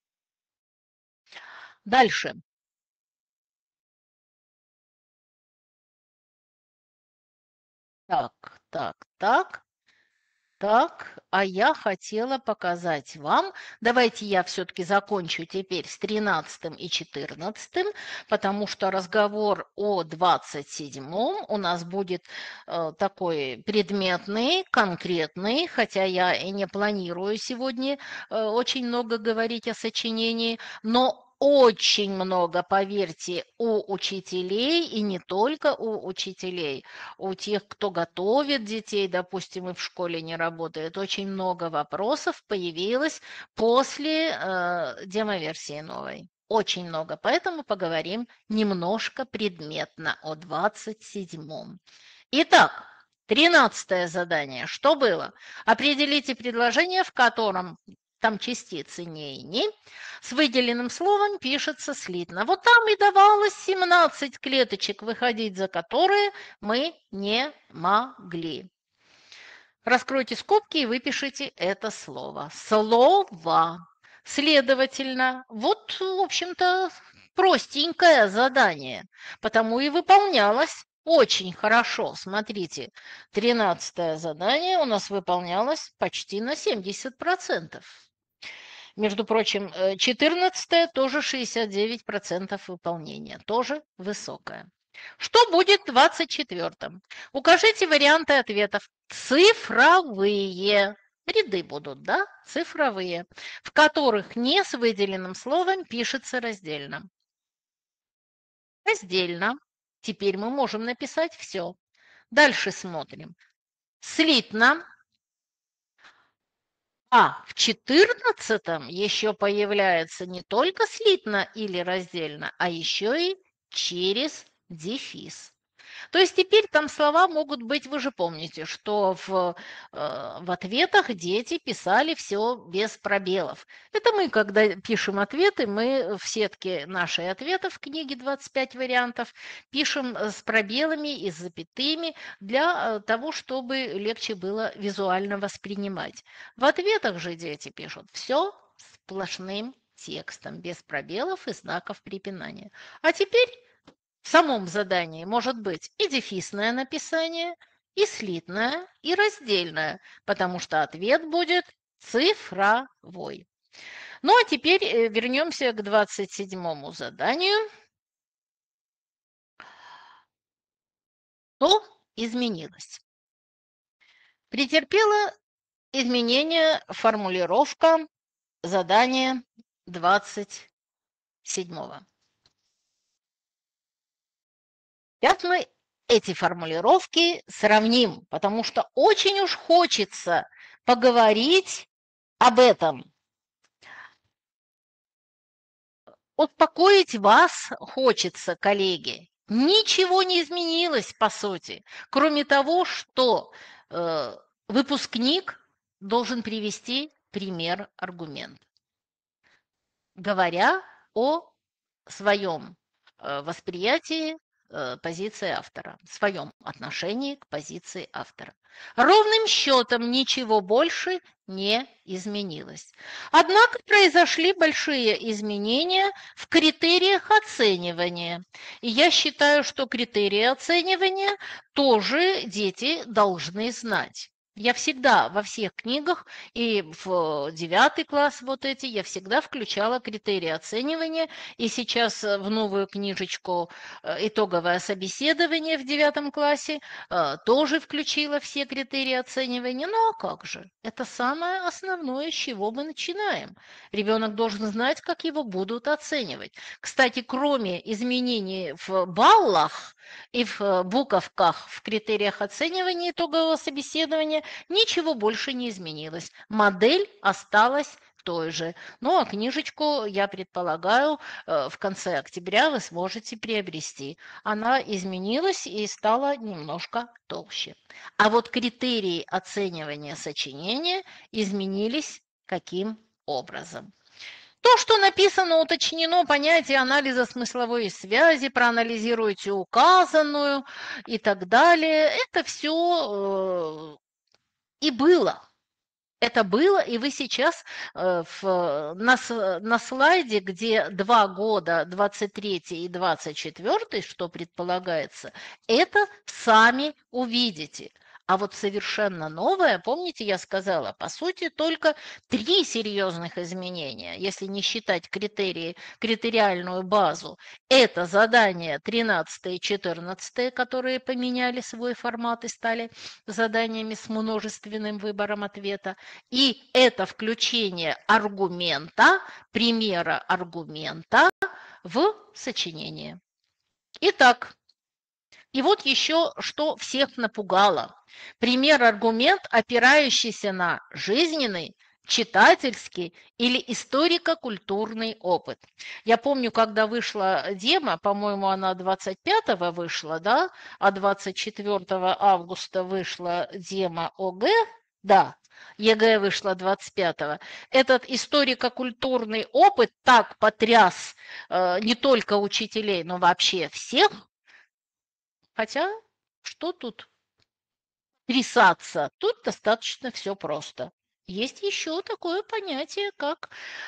Дальше. Так, а я хотела показать вам, давайте я все-таки закончу теперь с 13 и 14, потому что разговор о 27 у нас будет такой предметный, конкретный, хотя я и не планирую сегодня очень много говорить о сочинении, но очень много, поверьте, у учителей, и не только у учителей, у тех, кто готовит детей, допустим, и в школе не работает, очень много вопросов появилось после демоверсии новой. Очень много. Поэтому поговорим немножко предметно о 27-м. Итак, 13 задание. Что было? Определите предложение, в котором там частицы не и не, с выделенным словом пишется слитно. Вот там и давалось 17 клеточек, выходить за которые мы не могли. Раскройте скобки и выпишите это слово. Слово. Следовательно, вот, в общем-то, простенькое задание, потому и выполнялось очень хорошо. Смотрите, 13 задание у нас выполнялось почти на 70%. Между прочим, 14 тоже 69% выполнения, тоже высокое. Что будет в 24-м? Укажите варианты ответов. Цифровые. Ряды будут, да? Цифровые, в которых не с выделенным словом пишется раздельно. Раздельно. Теперь мы можем написать все. Дальше смотрим. Слитно. А в 14 еще появляется не только слитно или раздельно, а еще и через дефис. То есть теперь там слова могут быть, вы же помните, что в ответах дети писали все без пробелов. Это мы, когда пишем ответы, мы в сетке нашей ответов в книге 25 вариантов пишем с пробелами и с запятыми для того, чтобы легче было визуально воспринимать. В ответах же дети пишут все сплошным текстом, без пробелов и знаков препинания. А теперь в самом задании может быть и дефисное написание, и слитное, и раздельное, потому что ответ будет цифровой. Ну а теперь вернемся к 27-му заданию. Что изменилось? Претерпела изменение формулировка задания 27. Сейчас мы эти формулировки сравним, потому что очень уж хочется поговорить об этом. Успокоить вас хочется, коллеги. Ничего не изменилось, по сути, кроме того, что выпускник должен привести пример-аргумент, говоря о своем восприятии позиции автора, в своем отношении к позиции автора. Ровным счетом ничего больше не изменилось. Однако произошли большие изменения в критериях оценивания. И я считаю, что критерии оценивания тоже дети должны знать. Я всегда во всех книгах и в 9 класс вот эти, я всегда включала критерии оценивания. И сейчас в новую книжечку «Итоговое собеседование» в 9 классе тоже включила все критерии оценивания. Ну а как же? Это самое основное, с чего мы начинаем. Ребенок должен знать, как его будут оценивать. Кстати, кроме изменений в баллах и в буковках в критериях оценивания итогового собеседования, ничего больше не изменилось. Модель осталась той же. Ну, а книжечку, я предполагаю, в конце октября вы сможете приобрести. Она изменилась и стала немножко толще. А вот критерии оценивания сочинения изменились каким образом? То, что написано, уточнено, понятие анализа смысловой связи, проанализируйте указанную и так далее. Это все и было. Это было, и вы сейчас на слайде, где 2 года, 23 и 24, что предполагается, это сами увидите. А вот совершенно новое, помните, я сказала, по сути, только 3 серьезных изменения, если не считать критериальную базу. Это задания 13 и 14, которые поменяли свой формат и стали заданиями с множественным выбором ответа. И это включение аргумента, примера аргумента в сочинение. Итак, и вот еще что всех напугало. Пример-аргумент, опирающийся на жизненный, читательский или историко-культурный опыт. Я помню, когда вышла демо, по-моему, она 25-го вышла, да, а 24 августа вышла демо ОГЭ, да, ЕГЭ вышла 25-го. Этот историко-культурный опыт так потряс не только учителей, но вообще всех. Хотя, что тут трясаться? Тут достаточно все просто. Есть еще такое понятие, как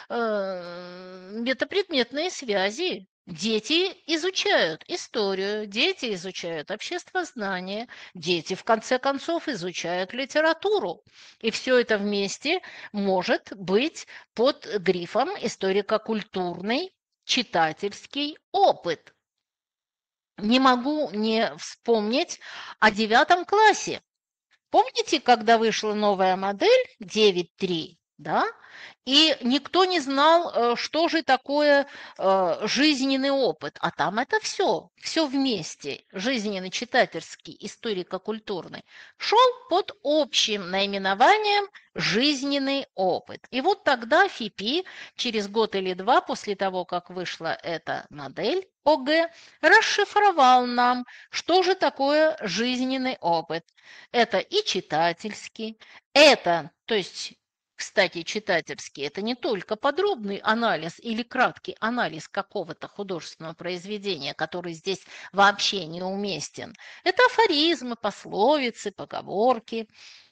метапредметные связи. Дети изучают историю, дети изучают обществознание, дети, в конце концов, изучают литературу. И все это вместе может быть под грифом историко-культурный читательский опыт. Не могу не вспомнить о 9 классе. Помните, когда вышла новая модель 9.3, да? И никто не знал, что же такое жизненный опыт. А там это все вместе, жизненный, читательский, историко-культурный, шел под общим наименованием жизненный опыт. И вот тогда ФИПИ через год или 2 после того, как вышла эта модель ОГЭ, расшифровал нам, что же такое жизненный опыт. Это и читательский, это, то есть, кстати, читательский, это не только подробный анализ или краткий анализ какого-то художественного произведения, который здесь вообще неуместен. Это афоризмы, пословицы, поговорки.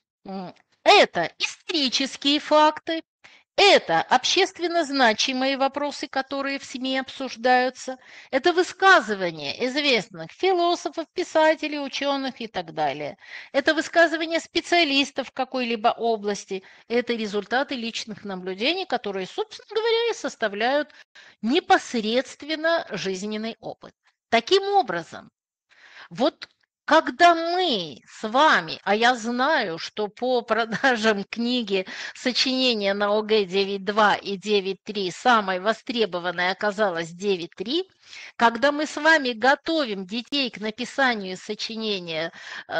Это исторические факты, это общественно значимые вопросы, которые в СМИ обсуждаются, это высказывания известных философов, писателей, ученых и так далее. Это высказывания специалистов в какой-либо области, это результаты личных наблюдений, которые, собственно говоря, и составляют непосредственно жизненный опыт. Таким образом, вот Когда мы с вами, а я знаю, что по продажам книги сочинения на ОГЭ 9.2 и 9.3 самой востребованной оказалась 9.3, когда мы с вами готовим детей к написанию сочинения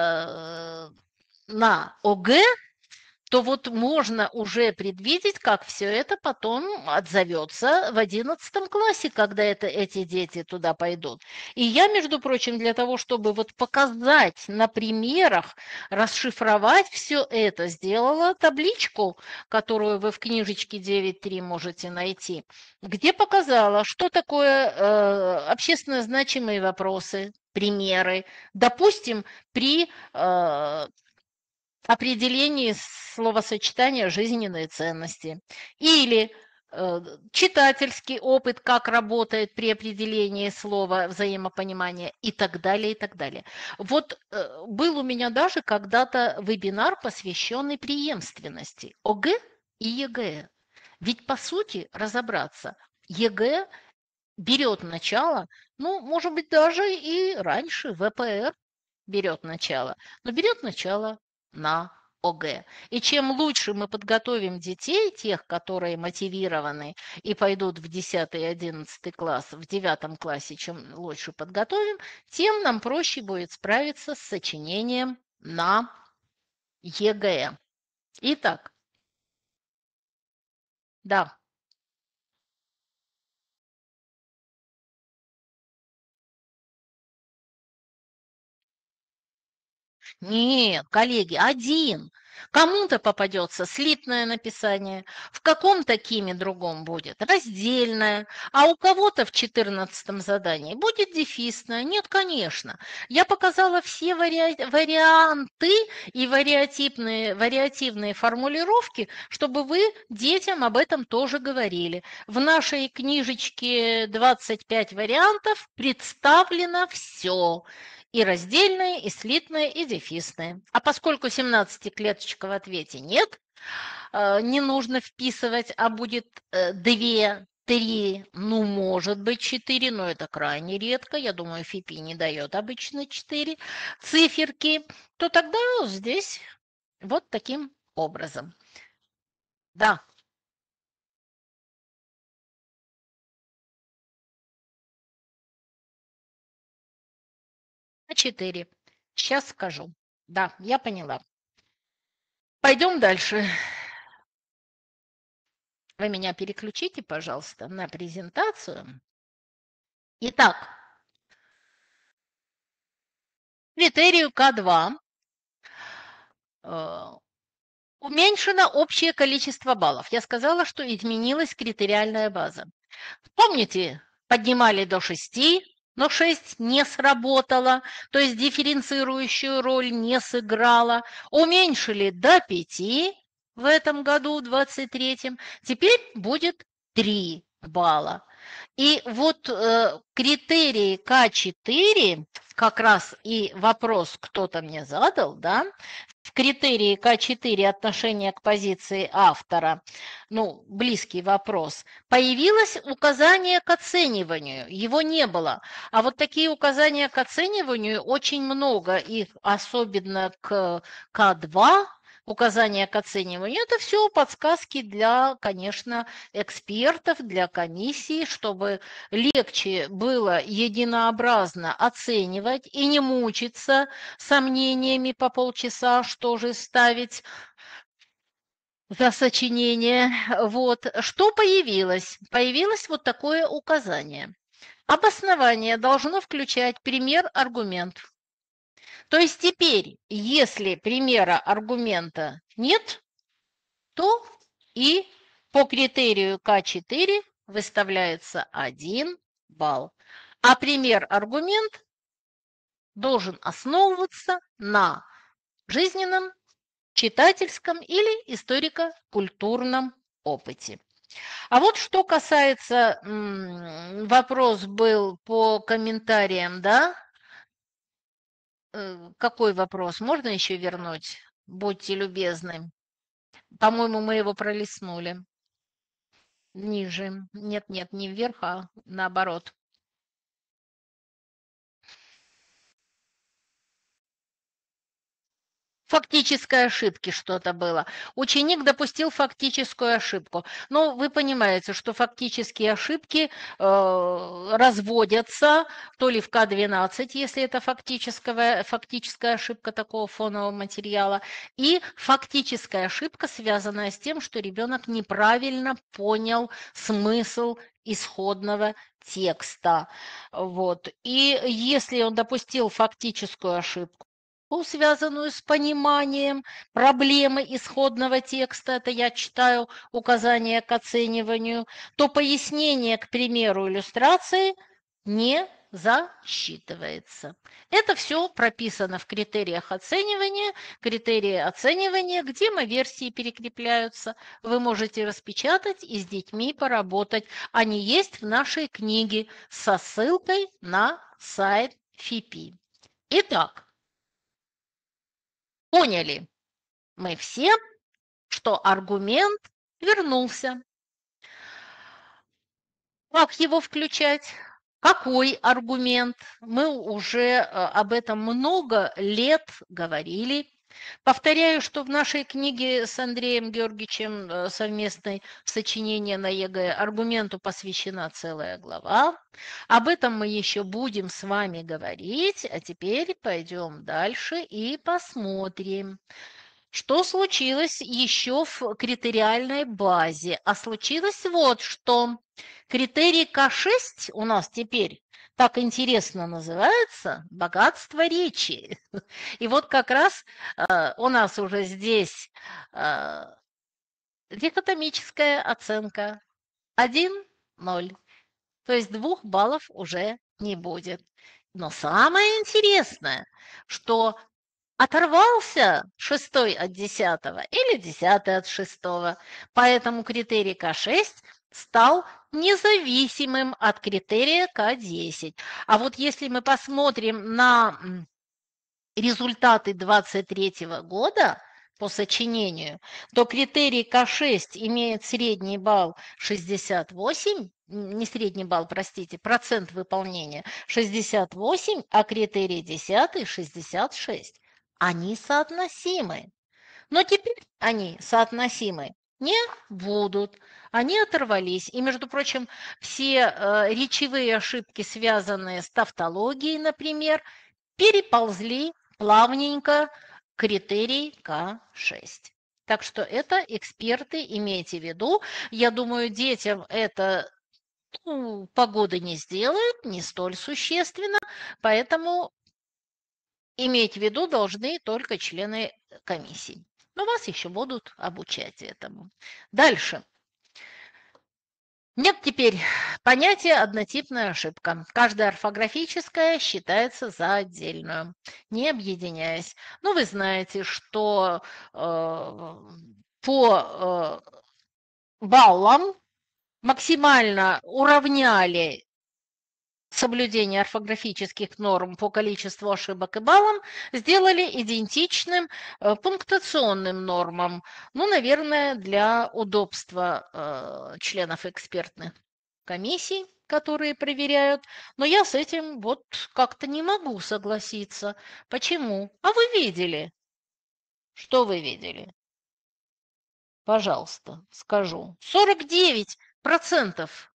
на ОГЭ, то вот можно уже предвидеть, как все это потом отзовется в 11 классе, когда эти дети туда пойдут. И я, между прочим, для того, чтобы вот показать на примерах, расшифровать все это, сделала табличку, которую вы в книжечке 9.3 можете найти, где показала, что такое общественно значимые вопросы, примеры. Допустим, при определении словосочетания жизненные ценности или читательский опыт, как работает при определении слова взаимопонимания и так далее, и так далее. Вот был у меня даже когда-то вебинар, посвященный преемственности ОГЭ и ЕГЭ. Ведь по сути разобраться, ЕГЭ берет начало, ну, может быть, даже и раньше ВПР берет начало, но берет начало на ОГЭ. И чем лучше мы подготовим детей, тех, которые мотивированы и пойдут в 10 и 11 класс, в 9 классе, чем лучше подготовим, тем нам проще будет справиться с сочинением на ЕГЭ. Итак, да. 'Нет, коллеги, один. Кому-то попадется слитное написание, в каком-то КИМе другом будет раздельное, а у кого-то в 14 задании будет дефисное. Нет, конечно. Я показала все варианты и вариативные формулировки, чтобы вы детям об этом тоже говорили. В нашей книжечке 25 вариантов представлено все. И раздельные, и слитные, и дефисные. А поскольку 17 клеточек в ответе нет, не нужно вписывать, а будет 2, 3, ну, может быть, 4, но это крайне редко. Я думаю, ФИПИ не дает обычно 4 циферки, то тогда здесь вот таким образом. Да, 4. Сейчас скажу. Да, я поняла. Пойдем дальше. Вы меня переключите, пожалуйста, на презентацию. Итак, критерию К2 уменьшено общее количество баллов. Я сказала, что изменилась критериальная база. Помните, поднимали до 6, но 6 не сработало, то есть дифференцирующую роль не сыграла. Уменьшили до 5 в этом году, в 23-м. Теперь будет 3 балла. И вот критерии К4, как раз и вопрос кто-то мне задал, да, в критерии К4 отношение к позиции автора, ну, близкий вопрос, появилось указание к оцениванию, его не было. А вот такие указания к оцениванию очень много, их особенно к К2, указания к оцениванию, это все подсказки для, конечно, экспертов, для комиссии, чтобы легче было единообразно оценивать и не мучиться сомнениями по полчаса, что же ставить за сочинение. Вот. Что появилось? Появилось вот такое указание. Обоснование должно включать пример, аргумент. То есть теперь, если примера аргумента нет, то и по критерию К4 выставляется 1 балл. А пример-аргумент должен основываться на жизненном, читательском или историко-культурном опыте. А вот что касается, вопрос был по комментариям, да? Какой вопрос? Можно еще вернуть? Будьте любезны. По-моему, мы его пролистнули. Ниже. Нет, нет, не вверх, а наоборот. фактической ошибки что-то было. Ученик допустил фактическую ошибку. Но вы понимаете, что фактические ошибки разводятся то ли в К12, если это фактическая ошибка такого фонового материала, и фактическая ошибка, связанная с тем, что ребенок неправильно понял смысл исходного текста. Вот. И если он допустил фактическую ошибку, связанную с пониманием проблемы исходного текста, это я читаю указания к оцениванию, то пояснение, к примеру, иллюстрации не засчитывается. Это все прописано в критериях оценивания. Критерии оценивания, где демоверсии перекрепляются. Вы можете распечатать и с детьми поработать. Они есть в нашей книге со ссылкой на сайт ФИПИ. Итак, поняли мы все, что аргумент вернулся. Как его включать? Какой аргумент? Мы уже об этом много лет говорили. Повторяю, что в нашей книге с Андреем Георгиевичем совместной сочинение на ЕГЭ аргументу посвящена целая глава. Об этом мы еще будем с вами говорить, а теперь пойдем дальше и посмотрим. Что случилось еще в критериальной базе? А случилось вот что. Критерий К6 у нас теперь так интересно называется «богатство речи». И вот как раз у нас уже здесь дихотомическая оценка 1-0. То есть 2 баллов уже не будет. Но самое интересное, что оторвался 6 от 10 или 10 от 6. Поэтому критерий К6 стал независимым от критерия К10. А вот если мы посмотрим на результаты 23 года по сочинению, то критерий К6 имеет средний балл 68, не средний балл, простите, процент выполнения 68, а критерий 10 66. Они соотносимы. Но теперь они соотносимы не будут. Они оторвались. И, между прочим, все речевые ошибки, связанные с тавтологией, например, переползли плавненько критерий К6. Так что это эксперты, имейте в виду. Я думаю, детям это погоды не сделают, не столь существенно, поэтому иметь в виду должны только члены комиссии. Но вас еще будут обучать этому. Дальше. Нет теперь понятия «однотипная ошибка». Каждая орфографическая считается за отдельную, не объединяясь. Но вы знаете, что по баллам максимально уравняли соблюдение орфографических норм по количеству ошибок и баллам, сделали идентичным пунктуационным нормам. Ну, наверное, для удобства членов экспертных комиссий, которые проверяют. Но я с этим вот как-то не могу согласиться. Почему? А вы видели? Что вы видели? Пожалуйста, скажу. 49%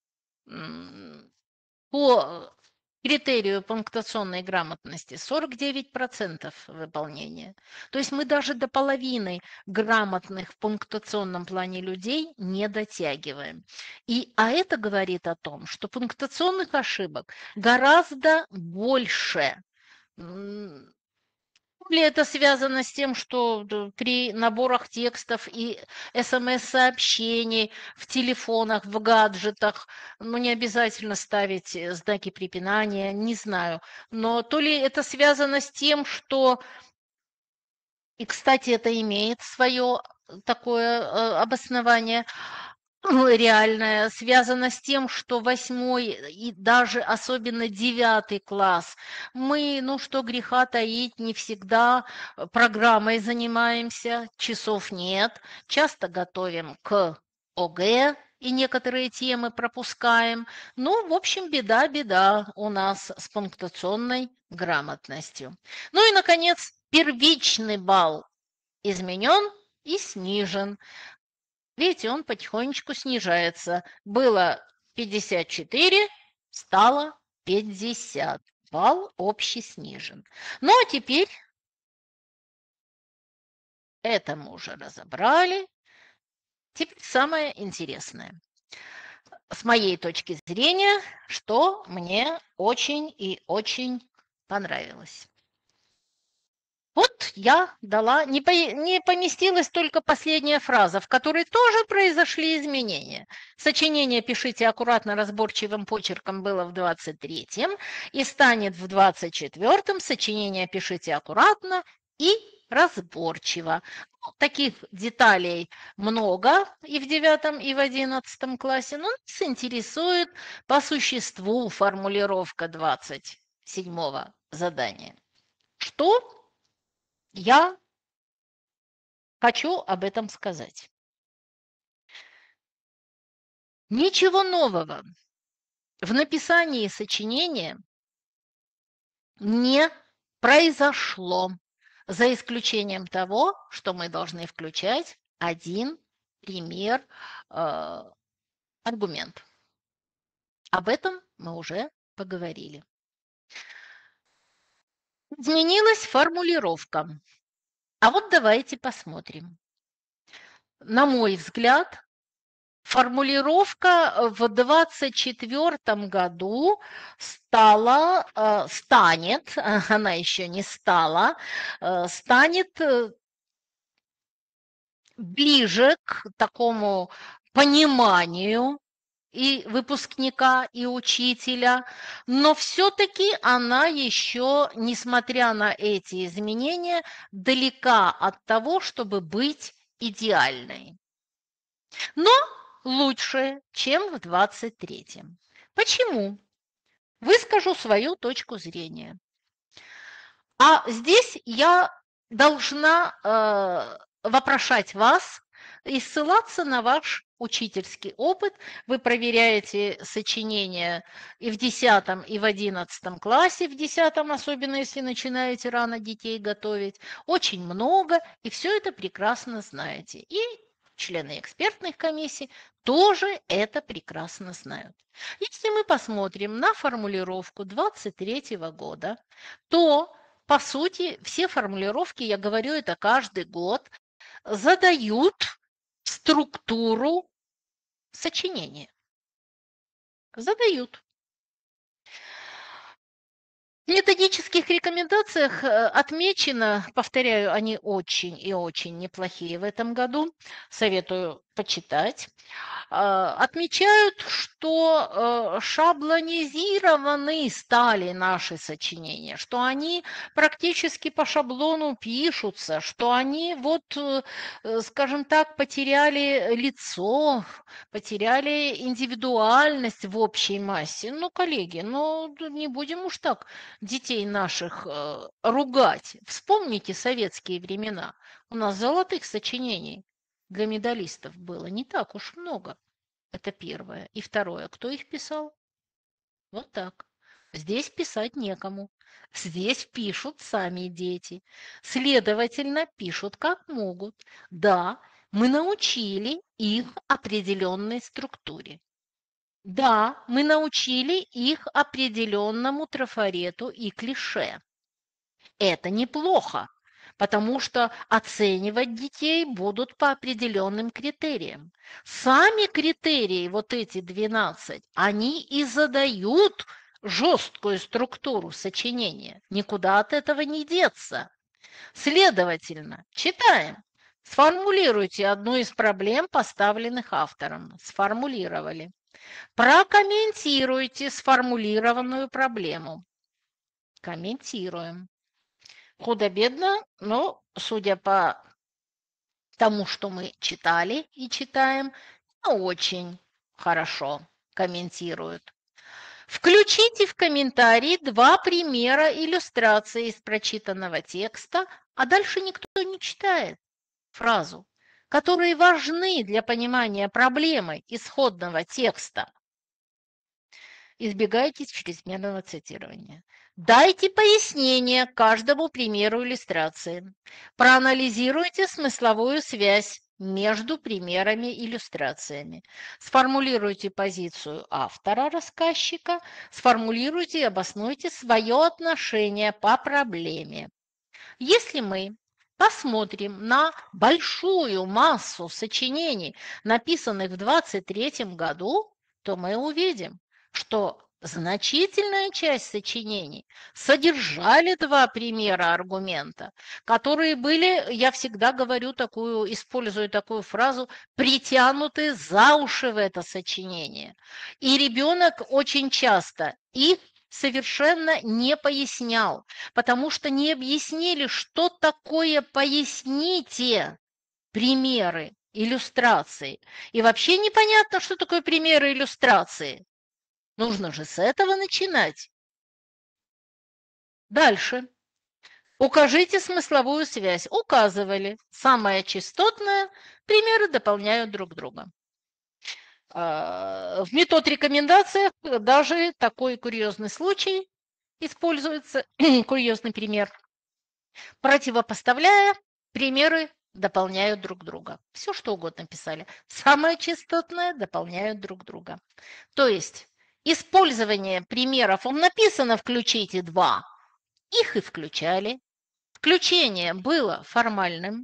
по критерию пунктуационной грамотности 49% выполнения. То есть мы даже до половины грамотных в пунктуационном плане людей не дотягиваем. А это говорит о том, что пунктуационных ошибок гораздо больше. Ли это связано с тем, что при наборах текстов и СМС-сообщений в телефонах, в гаджетах, ну, не обязательно ставить знаки препинания, не знаю. Но то ли это связано с тем, что, и, кстати, это имеет свое такое обоснование, реальное, связано с тем, что 8 и даже особенно 9 класс мы, ну что греха таить, не всегда программой занимаемся, часов нет, часто готовим к ОГЭ и некоторые темы пропускаем. Ну, в общем, беда у нас с пунктуационной грамотностью. Ну и, наконец, первичный балл изменен и снижен. Видите, он потихонечку снижается. Было 54, стало 50. Балл общий снижен. Ну, а теперь это мы уже разобрали. Теперь самое интересное. С моей точки зрения, что мне очень и очень понравилось. Вот я дала, не поместилась только последняя фраза, в которой тоже произошли изменения. Сочинение «Пишите аккуратно, разборчивым почерком» было в 23-м и станет в 24-м. Сочинение «Пишите аккуратно и разборчиво». Таких деталей много и в 9 и в 11 классе, но нас интересует по существу формулировка 27-го задания. Что я хочу об этом сказать? Ничего нового в написании сочинения не произошло, за исключением того, что мы должны включать один пример, аргумент. Об этом мы уже поговорили. Изменилась формулировка. А вот давайте посмотрим. На мой взгляд, формулировка в 24 году станет, она еще не стала, станет ближе к такому пониманию и выпускника, и учителя, но все-таки она еще, несмотря на эти изменения, далека от того, чтобы быть идеальной. Но лучше, чем в 23-м. Почему? Выскажу свою точку зрения. А здесь я должна вопрошать вас и ссылаться на ваш учительский опыт. Вы проверяете сочинения и в 10 и в 11 классе, в 10 особенно, если начинаете рано детей готовить. Очень много, и все это прекрасно знаете. И члены экспертных комиссий тоже это прекрасно знают. Если мы посмотрим на формулировку 23 года, то, по сути, все формулировки, я говорю это каждый год, задают структуру сочинения. Задают. В методических рекомендациях отмечено, повторяю, они очень и очень неплохие в этом году, советую почитать, отмечают, что шаблонизированы стали наши сочинения, что они практически по шаблону пишутся, что они скажем так, потеряли лицо, потеряли индивидуальность в общей массе. Ну, коллеги, не будем уж так детей наших ругать. Вспомните советские времена. У нас золотых сочинений для медалистов было не так уж много. Это первое. И второе. Кто их писал? Вот так. Здесь писать некому. Здесь пишут сами дети. Следовательно, пишут как могут. Да, мы научили их определенной структуре. Да, мы научили их определенному трафарету и клише. Это неплохо, потому что оценивать детей будут по определенным критериям. Сами критерии, вот эти 12, они и задают жесткую структуру сочинения. Никуда от этого не деться. Следовательно, читаем. Сформулируйте одну из проблем, поставленных автором. Сформулировали. Прокомментируйте сформулированную проблему. Комментируем. Худо-бедно, но, судя по тому, что мы читали и читаем, очень хорошо комментируют. Включите в комментарии 2 примера иллюстрации из прочитанного текста, а дальше никто не читает фразу, которые важны для понимания проблемы исходного текста. избегайте чрезмерного цитирования. Дайте пояснение каждому примеру иллюстрации. Проанализируйте смысловую связь между примерами и иллюстрациями. Сформулируйте позицию автора-рассказчика, сформулируйте и обоснуйте свое отношение по проблеме. Если мы посмотрим на большую массу сочинений, написанных в 23 году, то мы увидим, что значительная часть сочинений содержали два примера аргумента, которые были, я всегда говорю такую, использую такую фразу, притянуты за уши в это сочинение. И ребенок очень часто их совершенно не пояснял, потому что не объяснили, что такое «поясните» примеры, иллюстрации. И вообще непонятно, что такое примеры иллюстрации. Нужно же с этого начинать. Дальше. Укажите смысловую связь. Указывали. Самая частотная. Примеры дополняют друг друга. В метод рекомендациях даже такой курьезный случай используется, курьезный пример. Противопоставляя, примеры дополняют друг друга. Все, что угодно писали. Самое частотное дополняют друг друга. То есть использование примеров, он написано «включите два», их и включали. Включение было формальным.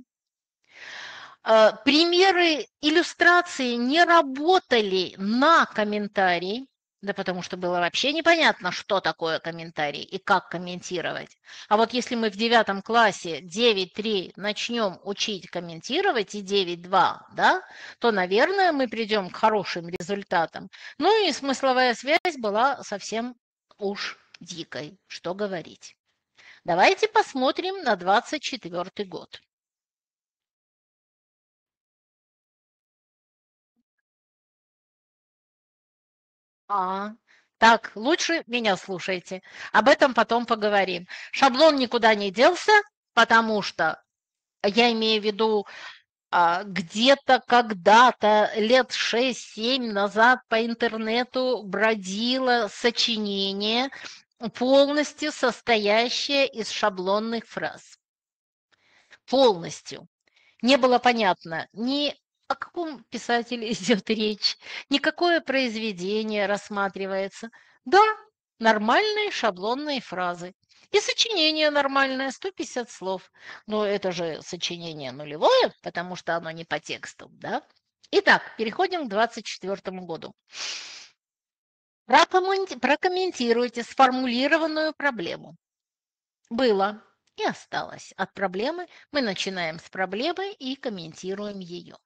Примеры иллюстрации не работали на комментарий, да потому что было вообще непонятно, что такое комментарий и как комментировать. А вот если мы в 9 классе 9.3 начнем учить комментировать и 9.2, да, то, наверное, мы придем к хорошим результатам. Ну и смысловая связь была совсем уж дикой, что говорить. Давайте посмотрим на 24 год. Так, лучше меня слушайте. Об этом потом поговорим. Шаблон никуда не делся, потому что, я имею в виду, где-то когда-то лет 6-7 назад по интернету бродило сочинение, полностью состоящее из шаблонных фраз. Полностью. Не было понятно ни о каком писателе идет речь, никакое произведение рассматривается. Да, нормальные шаблонные фразы. И сочинение нормальное, 150 слов. Но это же сочинение нулевое, потому что оно не по тексту, да? Итак, переходим к 24 году. Прокомментируйте сформулированную проблему. Было и осталось. От проблемы мы начинаем с проблемы и комментируем ее.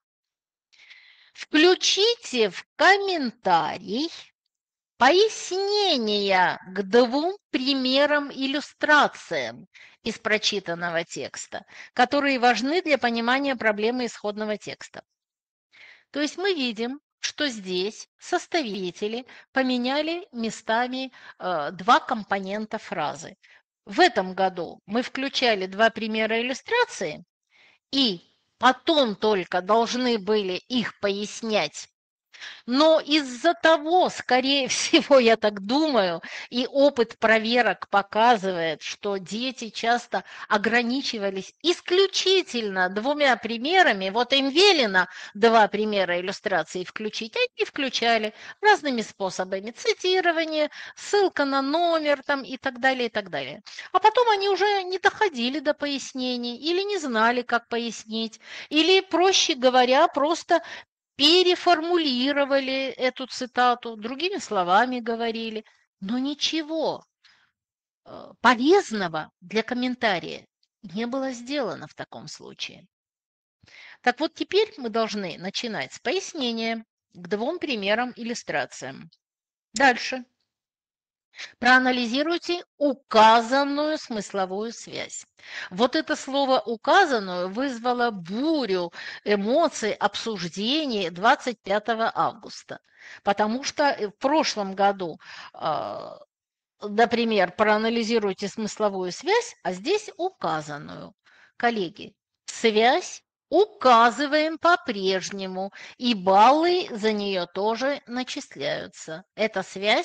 Включите в комментарий пояснения к двум примерам-иллюстрациям из прочитанного текста, которые важны для понимания проблемы исходного текста. То есть мы видим, что здесь составители поменяли местами два компонента фразы. В этом году мы включали два примера иллюстрации и потом только должны были их пояснять. Но из-за того, скорее всего, я так думаю, и опыт проверок показывает, что дети часто ограничивались исключительно двумя примерами. Вот им велено два примера иллюстрации включить, они включали разными способами. Цитирование, ссылка на номер там, и так далее, и так далее. А потом они уже не доходили до пояснений или не знали, как пояснить, или, проще говоря, просто переформулировали эту цитату, другими словами говорили, но ничего полезного для комментария не было сделано в таком случае. Так вот, теперь мы должны начинать с пояснения к двум примерам-иллюстрациям. Дальше. Проанализируйте указанную смысловую связь. Вот это слово «указанную» вызвало бурю эмоций, обсуждений 25 августа, потому что в прошлом году, например, проанализируйте смысловую связь, а здесь указанную. Коллеги, связь указываем по-прежнему, и баллы за нее тоже начисляются. Эта связь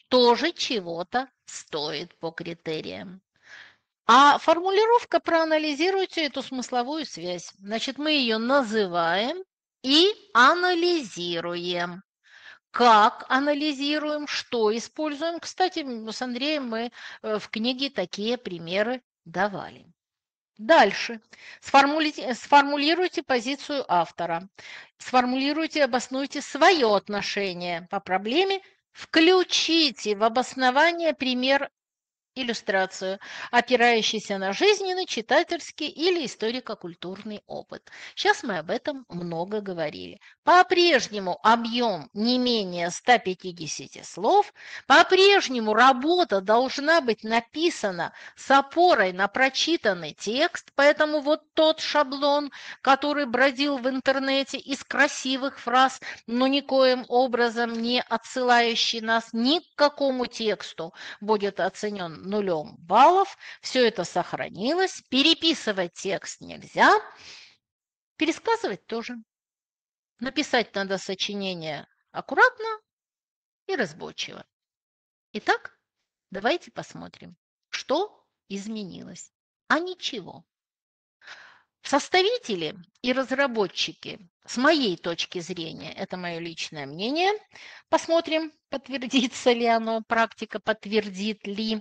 тоже чего-то стоит по критериям. А формулировка «проанализируйте эту смысловую связь». Значит, мы ее называем и анализируем. Как анализируем, что используем. Кстати, с Андреем мы в книге такие примеры давали. Дальше. Сформулируйте позицию автора. Сформулируйте и обоснуйте свое отношение по проблеме. Включите в обоснование пример, иллюстрацию, опирающийся на жизненный, читательский или историко-культурный опыт. Сейчас мы об этом много говорили. По-прежнему объем не менее 150 слов, по-прежнему работа должна быть написана с опорой на прочитанный текст, поэтому вот тот шаблон, который бродил в интернете из красивых фраз, но никоим образом не отсылающий нас ни к какому тексту, будет оценен 0 баллов. Все это сохранилось. Переписывать текст нельзя. Пересказывать тоже. Написать надо сочинение аккуратно и разборчиво. Итак, давайте посмотрим, что изменилось. А ничего. Составители и разработчики, с моей точки зрения, это мое личное мнение, посмотрим, подтвердится ли оно, практика подтвердит ли,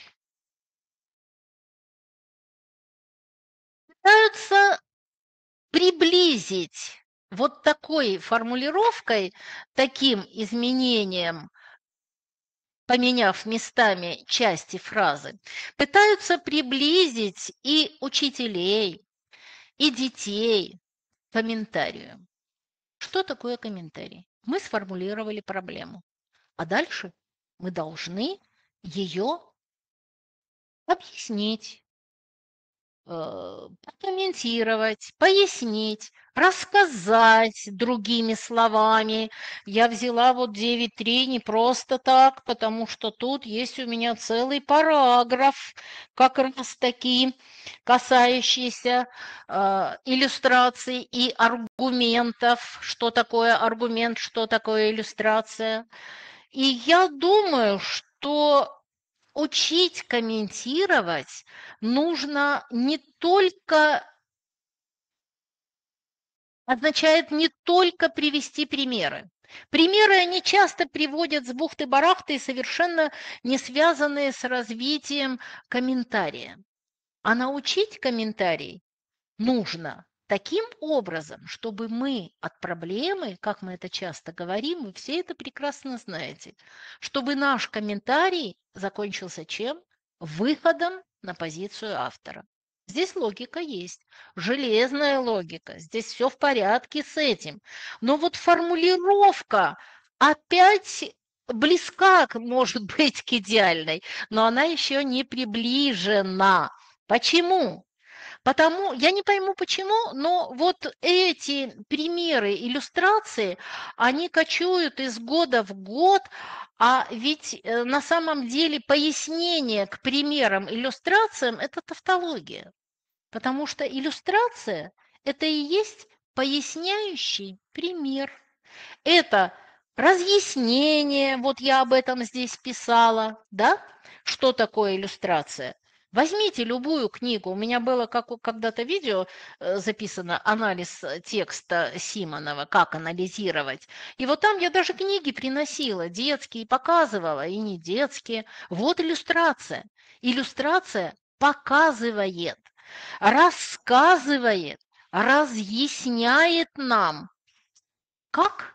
пытаются приблизить вот такой формулировкой, таким изменением, поменяв местами части фразы, пытаются приблизить и учителей, и детей к комментарию. Что такое комментарий? Мы сформулировали проблему, а дальше мы должны ее объяснить, прокомментировать, пояснить, рассказать другими словами. Я взяла вот 9.3 не просто так, потому что тут есть у меня целый параграф, как раз таки касающийся иллюстраций и аргументов, что такое аргумент, что такое иллюстрация. И я думаю, что учить комментировать нужно не только, означает не только привести примеры. Примеры они часто приводят с бухты-барахты и совершенно не связанные с развитием комментария. А научить комментарий нужно таким образом, чтобы мы от проблемы, как мы это часто говорим, вы все это прекрасно знаете, чтобы наш комментарий закончился чем? Выходом на позицию автора. Здесь логика есть, железная логика, здесь все в порядке с этим. Но вот формулировка опять близка, может быть, к идеальной, но она еще не приближена. Почему? Потому, я не пойму почему, но вот эти примеры, иллюстрации, они кочуют из года в год, а ведь на самом деле пояснение к примерам, иллюстрациям – это тавтология. Потому что иллюстрация – это и есть поясняющий пример. Это разъяснение, вот я об этом здесь писала, да, что такое иллюстрация. Возьмите любую книгу. У меня было когда-то видео записано, анализ текста Симонова, как анализировать. И вот там я даже книги приносила, детские, показывала, и не детские. Вот иллюстрация. Иллюстрация показывает, рассказывает, разъясняет нам, как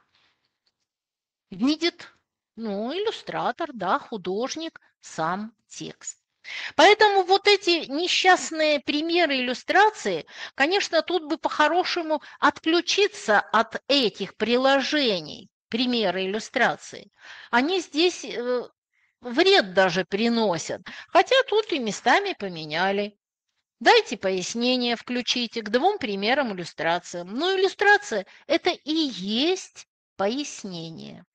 видит, ну, иллюстратор, да, художник, сам текст. Поэтому вот эти несчастные примеры иллюстрации, конечно, тут бы по-хорошему отключиться от этих приложений, примеры иллюстрации. Они здесь вред даже приносят, хотя тут и местами поменяли. Дайте пояснение, включите к 2 примерам иллюстрациям. Но иллюстрация – это и есть пояснение.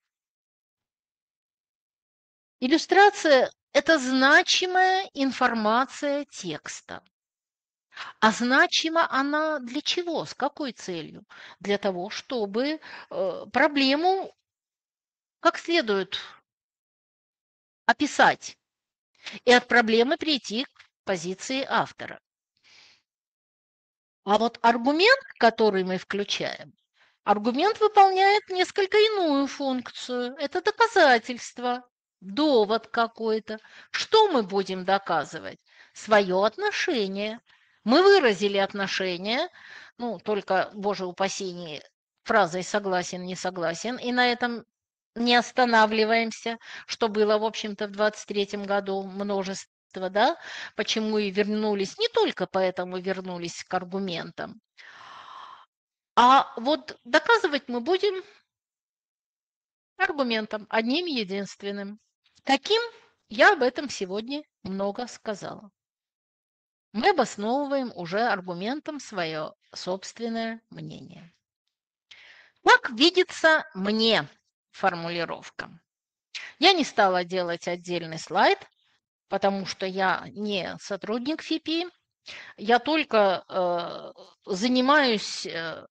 Иллюстрация – это значимая информация текста. А значима она для чего? С какой целью? Для того, чтобы проблему как следует описать и от проблемы прийти к позиции автора. А вот аргумент, который мы включаем, аргумент выполняет несколько иную функцию. Это доказательство, довод какой-то. Что мы будем доказывать? Свое отношение. Мы выразили отношение, ну, только, боже упаси, не фразой «согласен», «не согласен», и на этом не останавливаемся, что было, в общем-то, в 23-м году множество, да, почему и вернулись, не только поэтому вернулись к аргументам. А вот доказывать мы будем аргументом, одним единственным. Каким? Я об этом сегодня много сказала. Мы обосновываем уже аргументом свое собственное мнение. Как видится мне формулировка? Я не стала делать отдельный слайд, потому что я не сотрудник ФИПИ, я только занимаюсь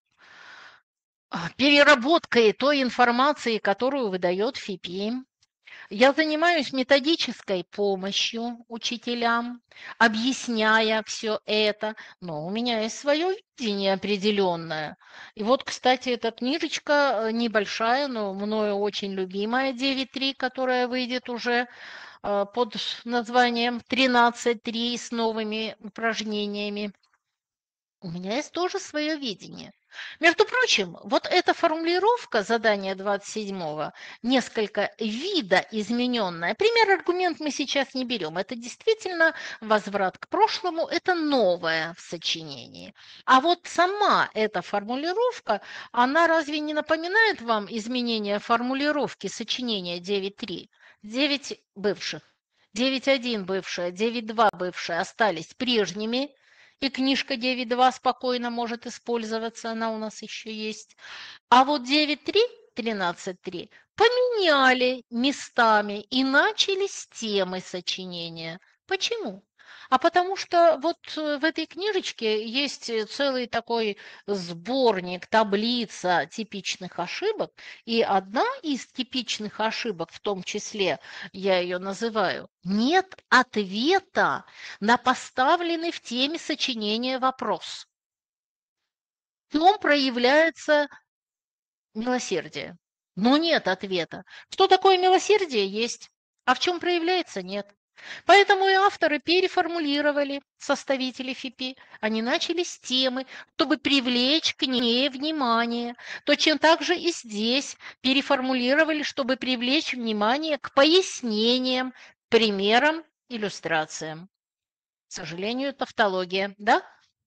переработкой той информации, которую выдает ФИПИ. Я занимаюсь методической помощью учителям, объясняя все это, но у меня есть свое видение определенное. И вот, кстати, эта книжечка небольшая, но мною очень любимая, 9.3, которая выйдет уже под названием 13.3 с новыми упражнениями. У меня есть тоже свое видение. Между прочим, вот эта формулировка задания 27-го несколько видоизмененная. Пример-аргумент мы сейчас не берем. Это действительно возврат к прошлому, это новое в сочинении. А вот сама эта формулировка, она разве не напоминает вам изменение формулировки сочинения 9.3? 9 бывших, 9.1 бывшая, 9.2 бывшая остались прежними, и книжка 9.2 спокойно может использоваться, она у нас еще есть. А вот 9.3, 13.3 поменяли местами и начали с темы сочинения. Почему? А потому что вот в этой книжечке есть целый такой сборник, таблица типичных ошибок, и одна из типичных ошибок, в том числе, я ее называю, нет ответа на поставленный в теме сочинения вопрос. В чем проявляется милосердие? Но нет ответа. Что такое милосердие? Есть. А в чем проявляется? Нет. Поэтому и авторы переформулировали, составители ФИПИ, они начали с темы, чтобы привлечь к ней внимание. Точно так же и здесь переформулировали, чтобы привлечь внимание к пояснениям, примерам, иллюстрациям. К сожалению, тавтология, да?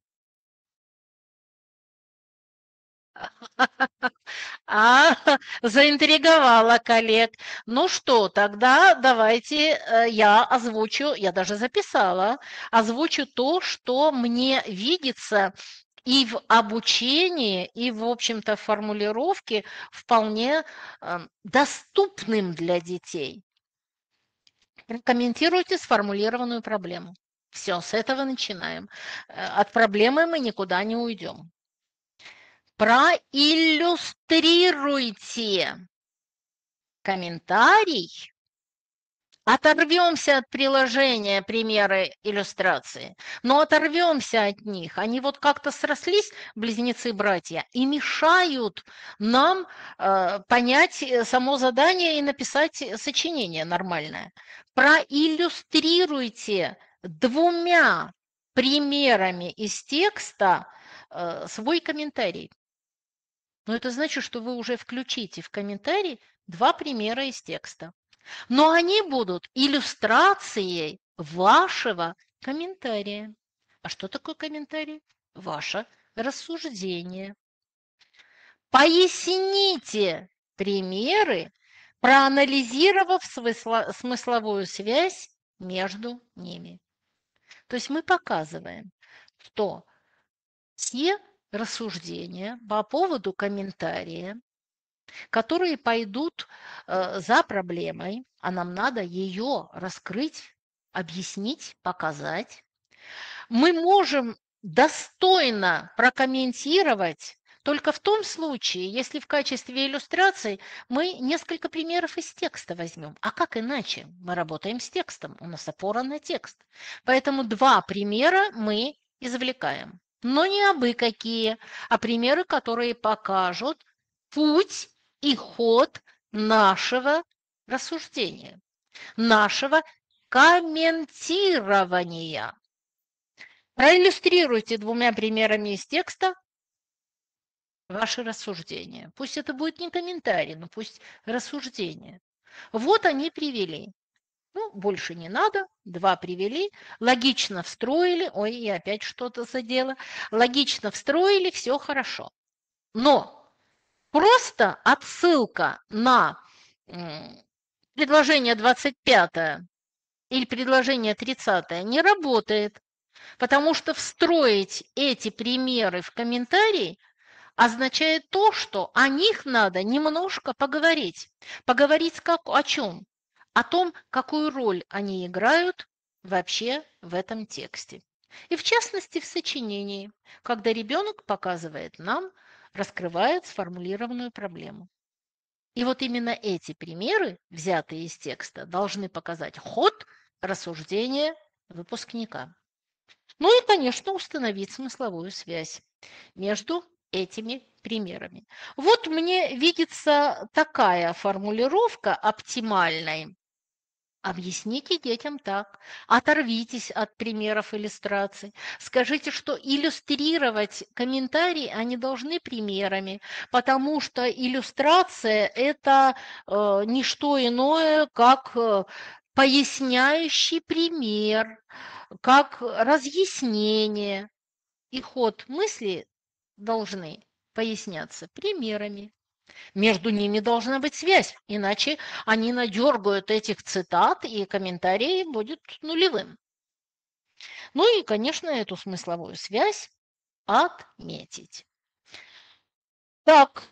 А, заинтриговала коллег. Ну что, тогда давайте я озвучу, я даже записала, озвучу то, что мне видится и в обучении, и, в общем-то, в формулировке вполне доступным для детей. Комментируйте сформулированную проблему. Все, с этого начинаем. От проблемы мы никуда не уйдем. Проиллюстрируйте комментарий. Оторвемся от приложения примеры иллюстрации, но оторвемся от них. Они вот как-то срослись, близнецы-братья, и мешают нам понять само задание и написать сочинение нормальное. Проиллюстрируйте двумя примерами из текста свой комментарий. Но это значит, что вы уже включите в комментарий два примера из текста. Но они будут иллюстрацией вашего комментария. А что такое комментарий? Ваше рассуждение. Поясните примеры, проанализировав смысловую связь между ними. То есть мы показываем, что все рассуждения по поводу комментария, которые пойдут за проблемой, а нам надо ее раскрыть, объяснить, показать, мы можем достойно прокомментировать Только в том случае, если в качестве иллюстраций мы несколько примеров из текста возьмем. А как иначе? Мы работаем с текстом, у нас опора на текст. Поэтому 2 примера мы извлекаем. Но не абы какие, а примеры, которые покажут путь и ход нашего рассуждения, нашего комментирования. Проиллюстрируйте 2 примерами из текста ваши рассуждения. Пусть это будет не комментарий, но пусть рассуждение. Вот они привели. Ну, больше не надо. 2 привели. Логично встроили. Ой, я опять что-то задела. Логично встроили, все хорошо. Но просто отсылка на предложение 25 или предложение 30 не работает, потому что встроить эти примеры в комментарий означает то, что о них надо немножко поговорить. Поговорить о чем? О том, какую роль они играют вообще в этом тексте. И в частности в сочинении, когда ребенок показывает нам, раскрывает сформулированную проблему. И вот именно эти примеры, взятые из текста, должны показать ход рассуждения выпускника. Ну и, конечно, установить смысловую связь между этими примерами. Вот мне видится такая формулировка оптимальной. Объясните детям так, оторвитесь от примеров иллюстраций, скажите, что иллюстрировать комментарии они должны примерами, потому что иллюстрация – это не что иное, как поясняющий пример, как разъяснение. И ход мысли должны поясняться примерами. Между ними должна быть связь, иначе они надергают этих цитат, и комментарий будет нулевым. Ну и, конечно, эту смысловую связь отметить. Так.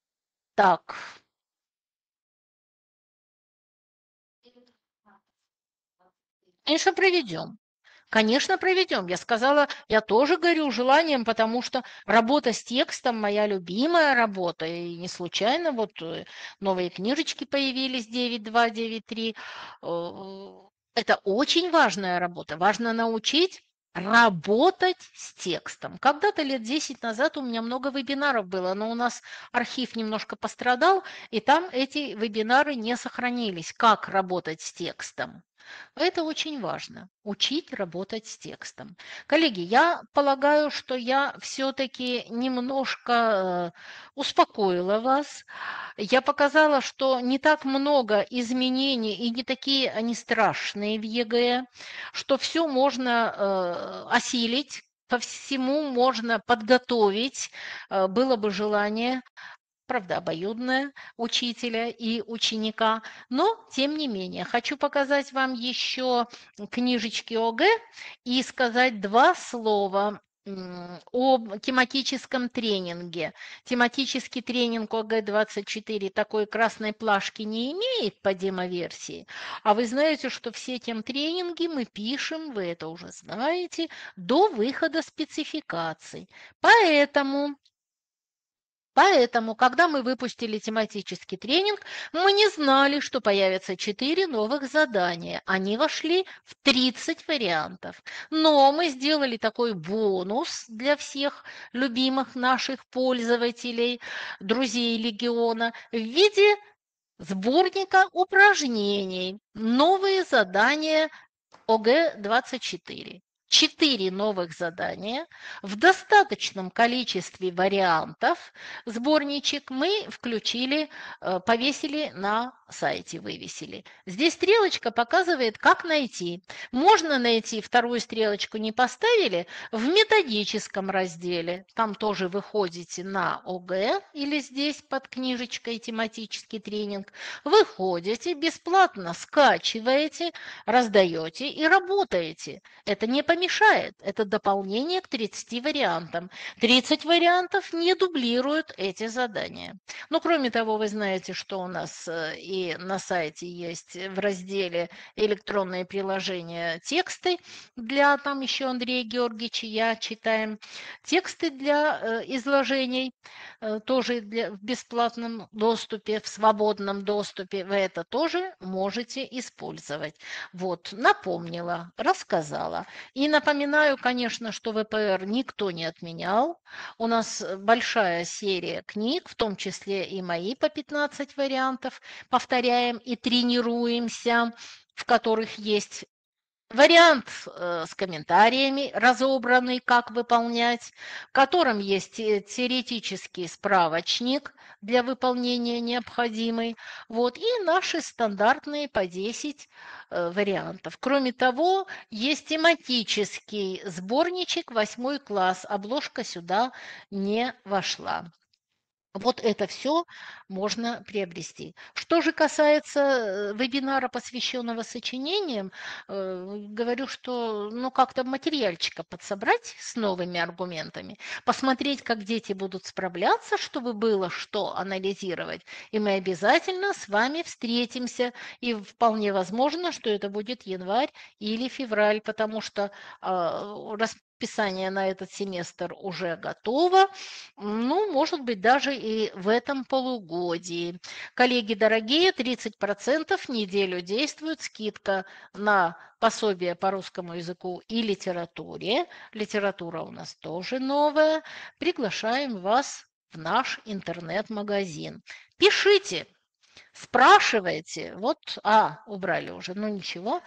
Конечно, проведем. Конечно, проведем. Я сказала, я тоже горю желанием, потому что работа с текстом моя любимая работа. И не случайно вот новые книжечки появились 9.2, 9.3. Это очень важная работа. Важно научить работать с текстом. Когда-то лет 10 назад у меня много вебинаров было, но у нас архив немножко пострадал, и там эти вебинары не сохранились. Как работать с текстом? Это очень важно, учить работать с текстом. Коллеги, я полагаю, что я все-таки немножко успокоила вас. Я показала, что не так много изменений и не такие они страшные в ЕГЭ, что все можно осилить, по всему можно подготовить, было бы желание. Правда, обоюдная учителя и ученика, но тем не менее. Хочу показать вам еще книжечки ОГЭ и сказать 2 слова о тематическом тренинге. Тематический тренинг ОГЭ-24 такой красной плашки не имеет по демоверсии, а вы знаете, что все темтренинги мы пишем, вы это уже знаете, до выхода спецификаций. Поэтому, когда мы выпустили тематический тренинг, мы не знали, что появятся 4 новых задания. Они вошли в 30 вариантов. Но мы сделали такой бонус для всех любимых наших пользователей, друзей Легиона, в виде сборника упражнений. Новые задания ОГЭ-24. 4 новых задания в достаточном количестве вариантов. Сборничек мы включили, повесили на сайте, вывесили. Здесь стрелочка показывает, как найти. Можно найти, 2 стрелочку не поставили, в методическом разделе. Там тоже выходите на ОГЭ или здесь под книжечкой тематический тренинг. Выходите, бесплатно скачиваете, раздаете и работаете. Это не помешает мешает. Это дополнение к 30 вариантам. 30 вариантов не дублируют эти задания. Ну, кроме того, вы знаете, что у нас и на сайте есть в разделе «Электронные приложения» тексты для, там еще Андрея Георгиевича, я читаем тексты для изложений, тоже в бесплатном доступе, в свободном доступе. Вы это тоже можете использовать. Вот, напомнила, рассказала. И напоминаю, конечно, что ВПР никто не отменял. У нас большая серия книг, в том числе и мои по 15 вариантов. Повторяем и тренируемся, в которых есть вариант с комментариями, разобранный, как выполнять, в котором есть теоретический справочник для выполнения необходимый, вот, и наши стандартные по 10 вариантов. Кроме того, есть тематический сборничек 8 класс, обложка сюда не вошла. Вот это все можно приобрести. Что же касается вебинара, посвященного сочинениям, говорю, что ну как-то материальчика подсобрать с новыми аргументами, посмотреть, как дети будут справляться, чтобы было что анализировать, и мы обязательно с вами встретимся, и вполне возможно, что это будет январь или февраль, потому что расписание на этот семестр уже готово, ну, может быть, даже и в этом полугодии. Коллеги дорогие, 30% неделю действует скидка на пособие по русскому языку и литературе. Литература у нас тоже новая. Приглашаем вас в наш интернет-магазин. Пишите, спрашивайте. Вот, убрали уже, ну ничего.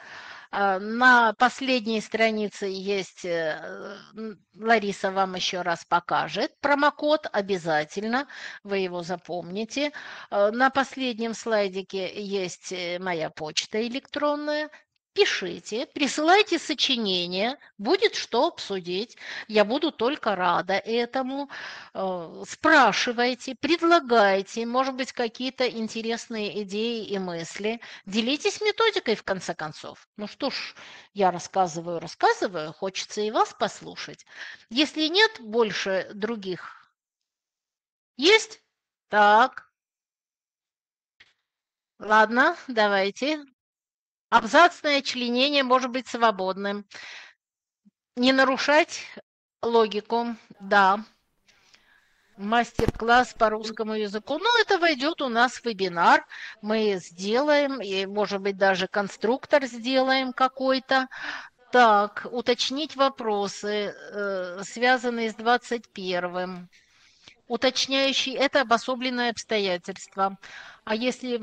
На последней странице есть, Лариса вам еще раз покажет промокод, обязательно, вы его запомните. На последнем слайдике есть моя почта электронная. Пишите, присылайте сочинения, будет что обсудить. Я буду только рада этому. Спрашивайте, предлагайте, может быть, какие-то интересные идеи и мысли. Делитесь методикой, в конце концов. Ну что ж, я рассказываю, хочется и вас послушать. Если нет больше других, есть? Так, ладно, давайте. Абзацное членение может быть свободным. Не нарушать логику, да. Мастер-класс по русскому языку. Ну, это войдет у нас в вебинар. Мы сделаем, и, может быть, даже конструктор сделаем какой-то. Так, уточнить вопросы, связанные с 21-м. Уточняющий– это обособленное обстоятельство. А если...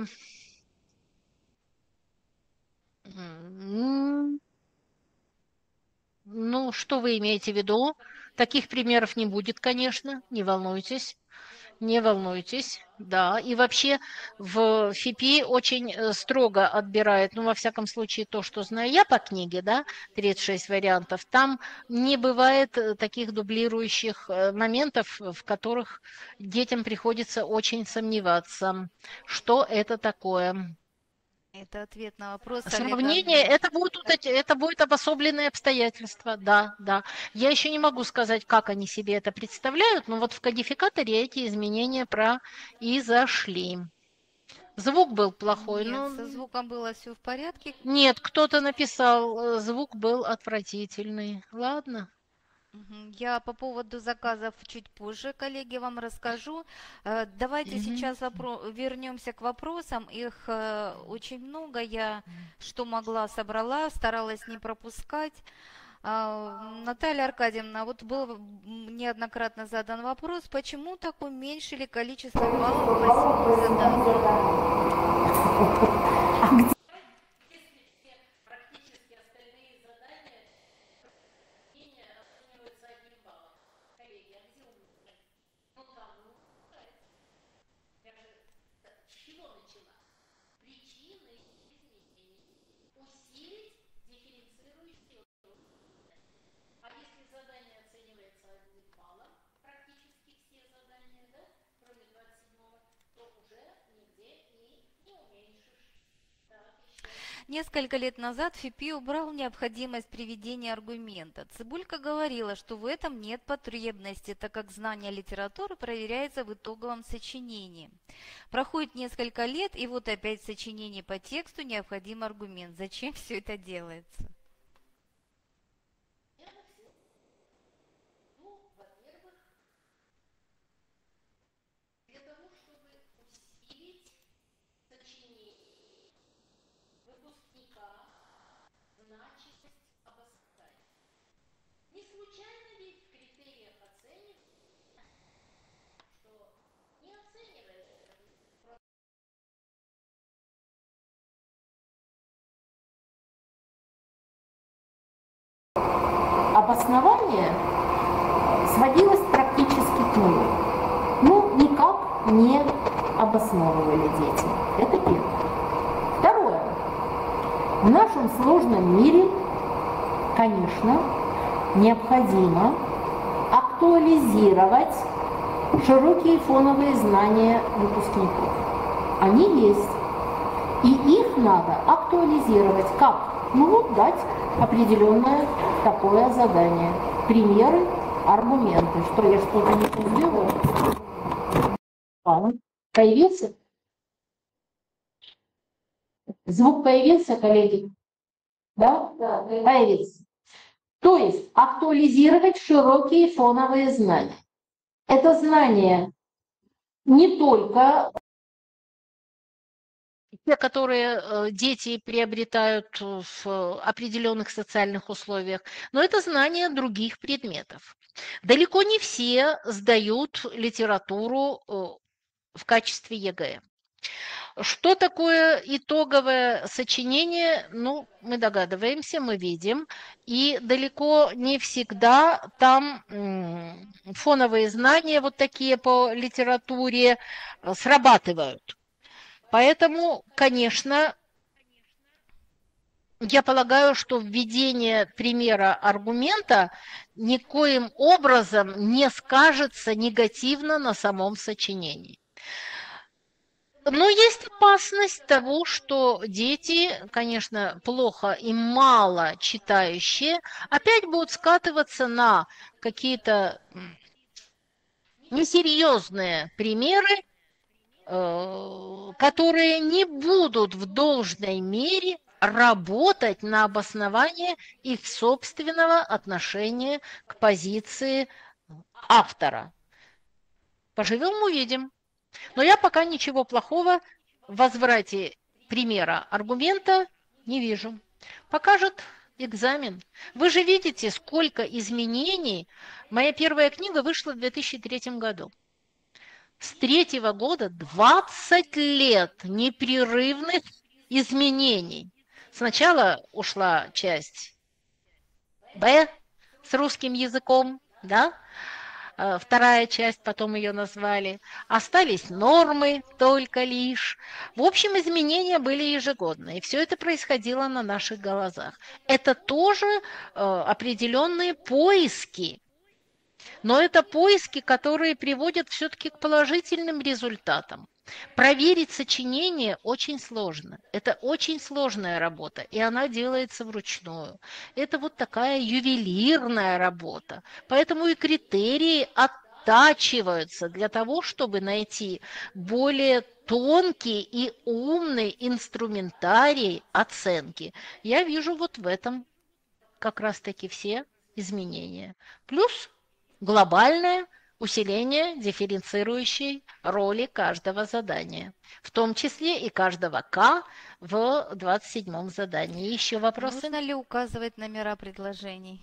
Ну, что вы имеете в виду? Таких примеров не будет, конечно, не волнуйтесь. Не волнуйтесь, да. И вообще в ФИПИ очень строго отбирает, ну, во всяком случае, то, что знаю я по книге, да, 36 вариантов, там не бывает таких дублирующих моментов, в которых детям приходится очень сомневаться, что это такое. Это ответ на вопрос Олега Сравнение, Андреевича. это будет обособленные обстоятельства, да, да. Я еще не могу сказать, как они себе это представляют, но вот в кодификаторе эти изменения произошли. Звук был плохой, Нет, но со звуком было все в порядке. нет, кто-то написал, звук был отвратительный. Ладно. Мгм. Я по поводу заказов чуть позже, коллеги, вам расскажу. Давайте Мгм. сейчас вернемся к вопросам. Их очень много. Я что могла, собрала, старалась не пропускать. Наталья Аркадьевна, вот был неоднократно задан вопрос, почему так уменьшили количество баллов по 7 заданиям? Несколько лет назад ФИПИ убрал необходимость приведения аргумента. Цыбулька говорила, что в этом нет потребности, так как знание литературы проверяется в итоговом сочинении. Проходит несколько лет, и вот опять в сочинении по тексту необходим аргумент. Зачем все это делается? Обоснование сводилось практически к нулю. Ну, никак не обосновывали дети. Это первое. Второе. В нашем сложном мире, конечно, необходимо актуализировать широкие фоновые знания выпускников. Они есть. И их надо актуализировать. Как? Ну вот дать определенное такое задание. Примеры, аргументы. Что я что-то не то сделала? Появился? Звук появился, коллеги? Да? Да. Появился. То есть актуализировать широкие фоновые знания. Это знания не только те, которые дети приобретают в определенных социальных условиях, но это знание других предметов. Далеко не все сдают литературу в качестве ЕГЭ. Что такое итоговое сочинение? Ну, мы догадываемся, мы видим, и далеко не всегда там фоновые знания вот такие по литературе срабатывают. Поэтому, конечно, я полагаю, что введение примера аргумента никоим образом не скажется негативно на самом сочинении. Но есть опасность того, что дети, конечно, плохо и мало читающие, опять будут скатываться на какие-то несерьезные примеры, которые не будут в должной мере работать на обоснование их собственного отношения к позиции автора. Поживем, увидим. Но я пока ничего плохого в возврате примера аргумента не вижу. Покажет экзамен. Вы же видите, сколько изменений. Моя первая книга вышла в 2003 году. С 3-го года 20 лет непрерывных изменений. Сначала ушла часть Б с русским языком, да? Вторая часть, потом ее назвали. Остались нормы только лишь. В общем, изменения были ежегодные. И все это происходило на наших глазах. Это тоже определенные поиски. Но это поиски, которые приводят все-таки к положительным результатам. Проверить сочинение очень сложно. Это очень сложная работа, и она делается вручную. Это вот такая ювелирная работа. Поэтому и критерии оттачиваются для того, чтобы найти более тонкий и умный инструментарий оценки. Я вижу вот в этом как раз-таки все изменения. Плюс глобальное усиление дифференцирующей роли каждого задания, в том числе и каждого К в 27-м задании. Еще вопросы? Нужно ли указывать номера предложений?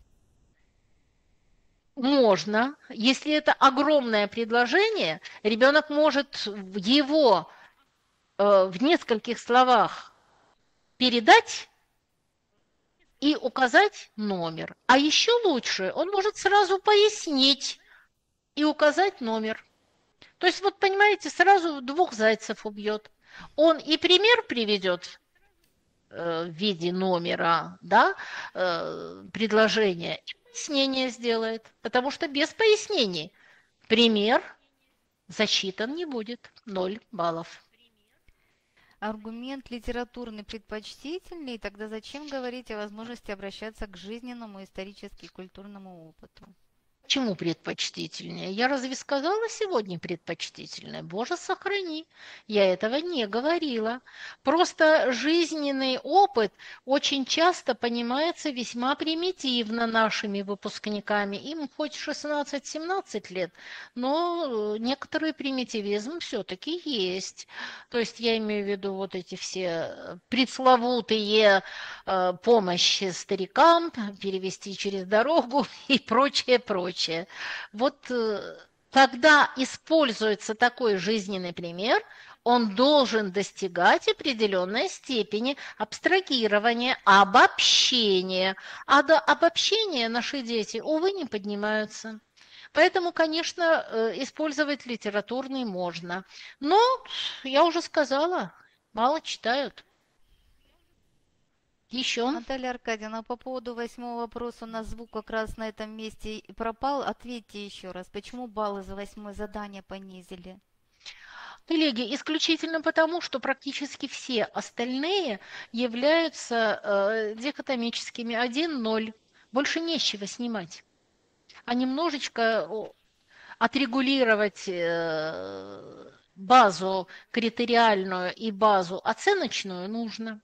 Можно. Если это огромное предложение, ребенок может его в нескольких словах передать и указать номер. А еще лучше, он может сразу пояснить и указать номер. То есть, вот понимаете, сразу двух зайцев убьет. Он и пример приведет в виде номера, да, предложения, и пояснение сделает. Потому что без пояснений пример засчитан не будет. 0 баллов. Аргумент литературный предпочтительней, тогда зачем говорить о возможности обращаться к жизненному, исторически культурному опыту? Почему предпочтительнее? Я разве сказала сегодня предпочтительное? Боже, сохрани. Я этого не говорила. Просто жизненный опыт очень часто понимается весьма примитивно нашими выпускниками. Им хоть 16-17 лет, но некоторый примитивизм все-таки есть. То есть я имею в виду вот эти все пресловутые помощи старикам, перевести через дорогу и прочее, прочее. Вот когда используется такой жизненный пример, он должен достигать определенной степени абстрагирования, обобщения. А до обобщения наши дети, увы, не поднимаются. Поэтому, конечно, использовать литературный можно. Но, я уже сказала, мало читают. Еще. Наталья Аркадьевна, по поводу 8-го вопроса, у нас звук как раз на этом месте и пропал. Ответьте еще раз, почему баллы за 8-е задание понизили? Коллеги, исключительно потому, что практически все остальные являются дихотомическими. 1-0. Больше не с чего снимать. А немножечко отрегулировать базу критериальную и базу оценочную нужно.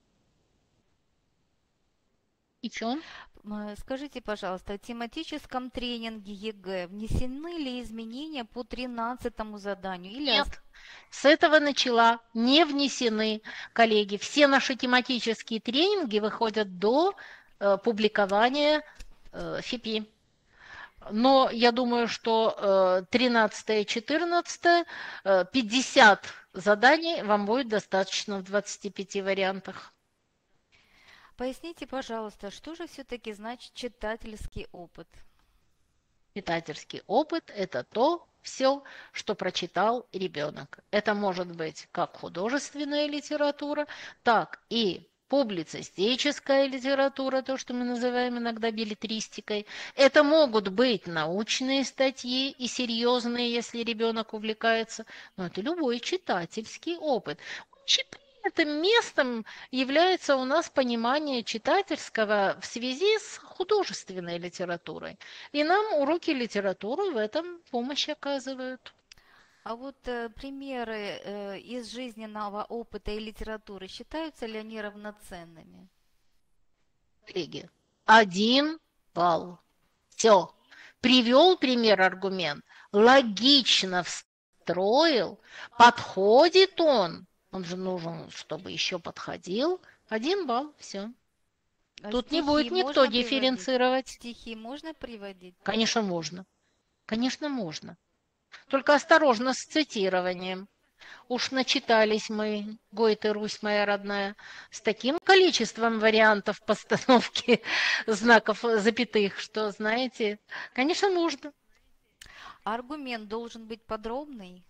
И что? Скажите, пожалуйста, в тематическом тренинге ЕГЭ внесены ли изменения по 13-му заданию? Или Нет. С этого начала, не внесены, коллеги. Все наши тематические тренинги выходят до публикования ФИПИ. Но я думаю, что 13 и 14, 50 заданий вам будет достаточно в 25 вариантах. Поясните, пожалуйста, что же все-таки значит читательский опыт? Читательский опыт – это то все, что прочитал ребенок. Это может быть как художественная литература, так и публицистическая литература, то, что мы называем иногда беллетристикой. Это могут быть научные статьи и серьезные, если ребенок увлекается, но это любой читательский опыт. Очень принятым местом является у нас понимание читательского в связи с художественной литературой. И нам уроки литературы в этом помощь оказывают. А вот примеры из жизненного опыта и литературы, считаются ли они равноценными? Коллеги, 1 балл. Все. Привел пример, аргумент, логично встроил, подходит он же нужен, чтобы еще подходил. 1 балл, все. А Тут не стихи будет никто можно приводить? дифференцировать. Стихи можно приводить? Конечно, можно. Конечно, можно. Только осторожно с цитированием. Уж начитались мы, Гойте, Русь моя родная, с таким количеством вариантов постановки знаков запятых, что, знаете, конечно, можно. Аргумент должен быть подробный.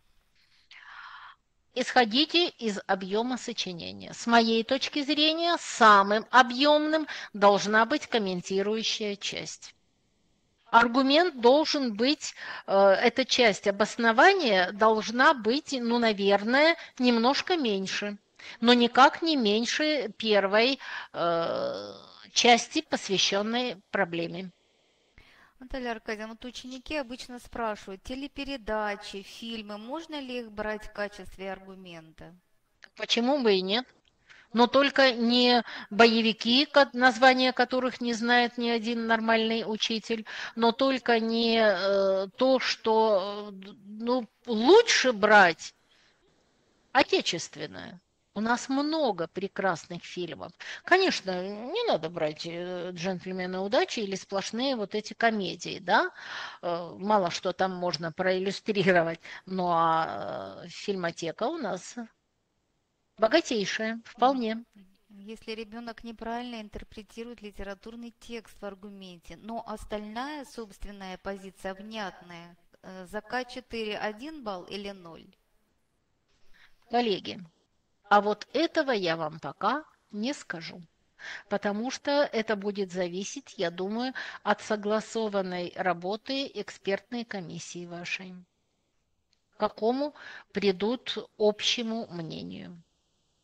Исходите из объема сочинения. С моей точки зрения, самым объемным должна быть комментирующая часть. Аргумент должен быть, эта часть обоснования должна быть, ну, наверное, немножко меньше, но никак не меньше первой части, посвященной проблеме. Наталья Аркадьевна, вот ученики обычно спрашивают, телепередачи, фильмы, можно ли их брать в качестве аргумента? Почему бы и нет? Но только не боевики, названия которых не знает ни один нормальный учитель, но только не то, что ну, лучше брать отечественное. У нас много прекрасных фильмов. Конечно, не надо брать «Джентльмены удачи» или сплошные вот эти комедии, да? Мало что там можно проиллюстрировать. Ну а фильмотека у нас богатейшая, вполне. Если ребенок неправильно интерпретирует литературный текст в аргументе, но остальная собственная позиция внятная, за К4 1 балл или 0? Коллеги, а вот этого я вам пока не скажу, потому что это будет зависеть, я думаю, от согласованной работы экспертной комиссии вашей. К какому придут общему мнению.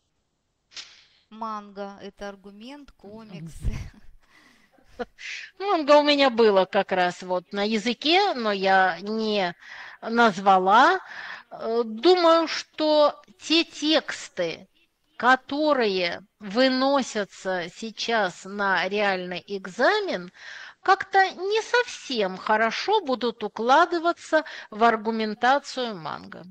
манго – это аргумент, комиксы. Манго у меня было как раз вот на языке, но я не назвала. Думаю, что те тексты, которые выносятся сейчас на реальный экзамен, как-то не совсем хорошо будут укладываться в аргументацию манго.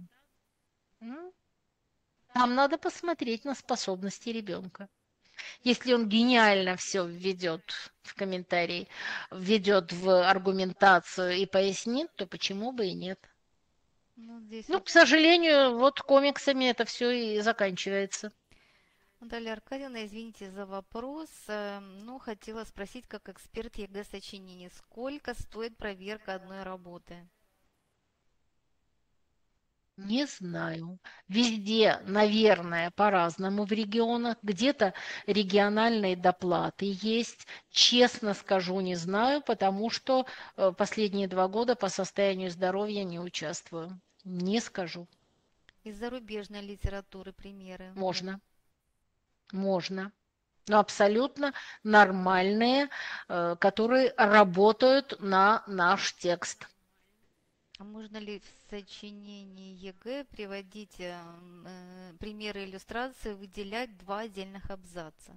Там надо посмотреть на способности ребенка. Если он гениально все введет в комментарии, введет в аргументацию и пояснит, то почему бы и нет? Ну, здесь Ну, вот к сожалению, вот комиксами это все и заканчивается. Наталья Аркадьевна, извините за вопрос. Ну, хотела спросить, как эксперт ЕГЭ сочинений, сколько стоит проверка одной работы? Не знаю. Везде, наверное, по-разному в регионах. Где-то региональные доплаты есть. Честно скажу, не знаю, потому что последние 2 года по состоянию здоровья не участвую. Не скажу. Из зарубежной литературы примеры. Можно. Можно. Но абсолютно нормальные, которые работают на наш текст. А можно ли в сочинении ЕГЭ приводить примеры иллюстрации, выделять 2 отдельных абзаца?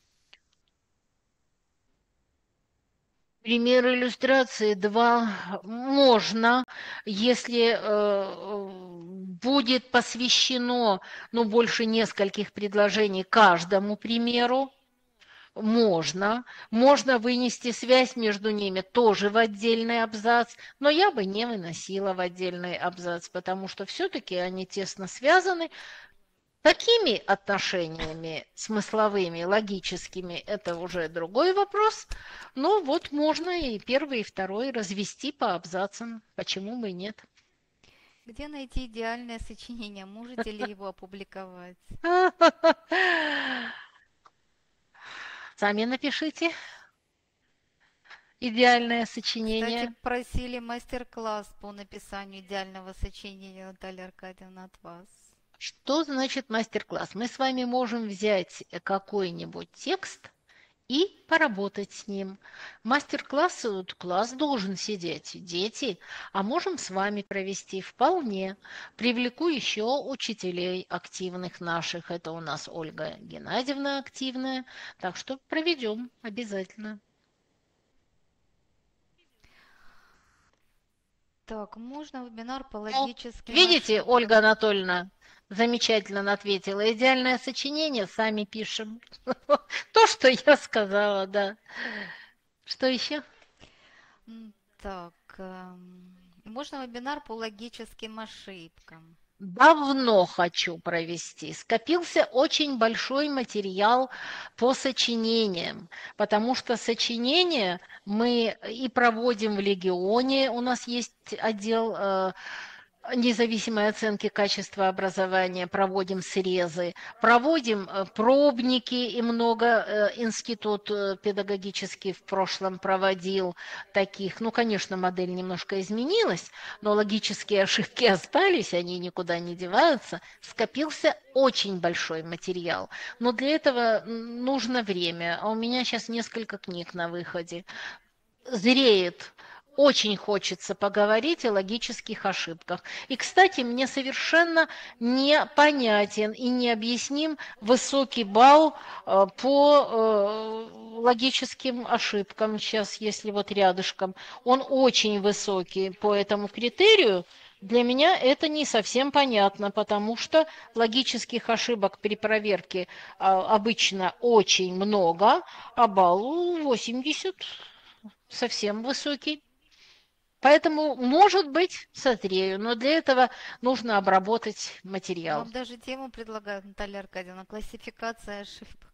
Пример иллюстрации 2 можно, если будет посвящено, ну, больше нескольких предложений каждому примеру. Можно. Можно вынести связь между ними тоже в отдельный абзац, но я бы не выносила в отдельный абзац, потому что все-таки они тесно связаны. Такими отношениями смысловыми, логическими, это уже другой вопрос. Но вот можно и первый, и второй развести по абзацам. Почему бы и нет? Где найти идеальное сочинение? Можете ли его опубликовать? Сами напишите идеальное Кстати, сочинение. просили мастер-класс по написанию идеального сочинения, Наталья Аркадьевна, от вас. Что значит мастер-класс? Мы с вами можем взять какой-нибудь текст и поработать с ним. Мастер-класс, вот, класс должен сидеть дети, а можем с вами провести вполне. Привлеку еще учителей активных наших. Это у нас Ольга Геннадьевна активная. Так что проведем обязательно. Так, можно вебинар по Ну, логическим видите, ошибкам? Ольга Анатольевна замечательно ответила. Идеальное сочинение сами пишем. То, что я сказала, да. Что еще? Так, можно вебинар по логическим ошибкам? Давно хочу провести. Скопился очень большой материал по сочинениям, потому что сочинения мы и проводим в Легионе. У нас есть отдел независимой оценки качества образования, проводим срезы, проводим пробники, и много институт педагогический в прошлом проводил таких. Ну, конечно, модель немножко изменилась, но логические ошибки остались, они никуда не деваются. Скопился очень большой материал, но для этого нужно время. А у меня сейчас несколько книг на выходе. Зреет. Очень хочется поговорить о логических ошибках. И, кстати, мне совершенно непонятен и необъясним высокий балл по логическим ошибкам. Сейчас, если вот рядышком, он очень высокий по этому критерию. Для меня это не совсем понятно, потому что логических ошибок при проверке обычно очень много, а балл 80 совсем высокий. Поэтому, может быть, созрею, но для этого нужно обработать материал. Вам даже тему предлагают, Наталья Аркадьевна, классификация ошибок.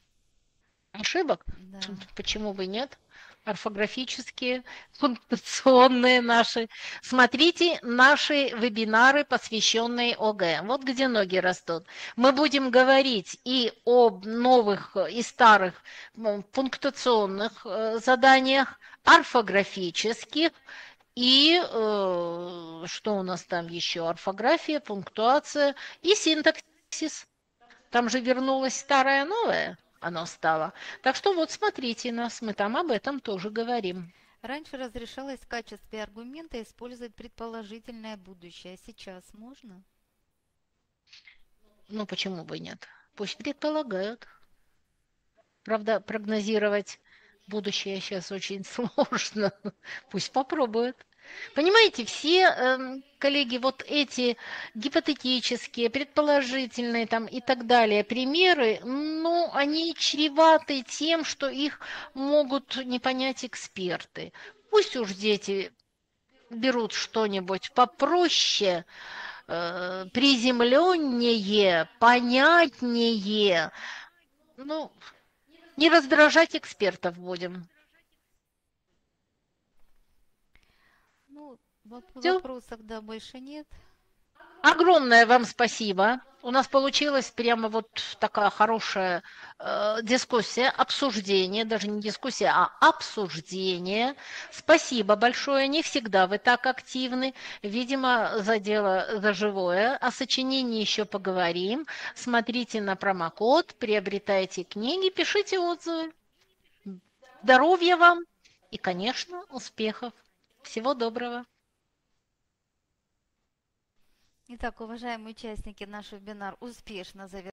Ошибок? Да. Почему бы нет? Орфографические, пунктуационные наши. Смотрите наши вебинары, посвященные ОГЭ. Вот где ноги растут. Мы будем говорить и об новых и старых пунктуационных заданиях, орфографических, и что у нас там еще? Орфография, пунктуация и синтаксис. Там же вернулось старое новое, оно стало. Так что вот смотрите нас, мы там об этом тоже говорим. Раньше разрешалось в качестве аргумента использовать предположительное будущее. Сейчас можно? Ну, почему бы нет? Пусть предполагают. Правда, прогнозировать будущее сейчас очень сложно. Пусть попробуют. Понимаете, все коллеги, вот эти гипотетические, предположительные там и так далее примеры, ну, они чреваты тем, что их могут не понять эксперты. Пусть уж дети берут что-нибудь попроще, приземленнее, понятнее. Ну, не раздражать экспертов будем. Ну, Все. вопросов, да, больше нет. Огромное вам спасибо. У нас получилась прямо вот такая хорошая дискуссия, обсуждение, даже не дискуссия, а обсуждение. Спасибо большое. Не всегда вы так активны. Видимо, за дело за живое. О сочинении еще поговорим. Смотрите на промокод, приобретайте книги, пишите отзывы. Здоровья вам и, конечно, успехов. Всего доброго. Итак, уважаемые участники, наш вебинар успешно завершен.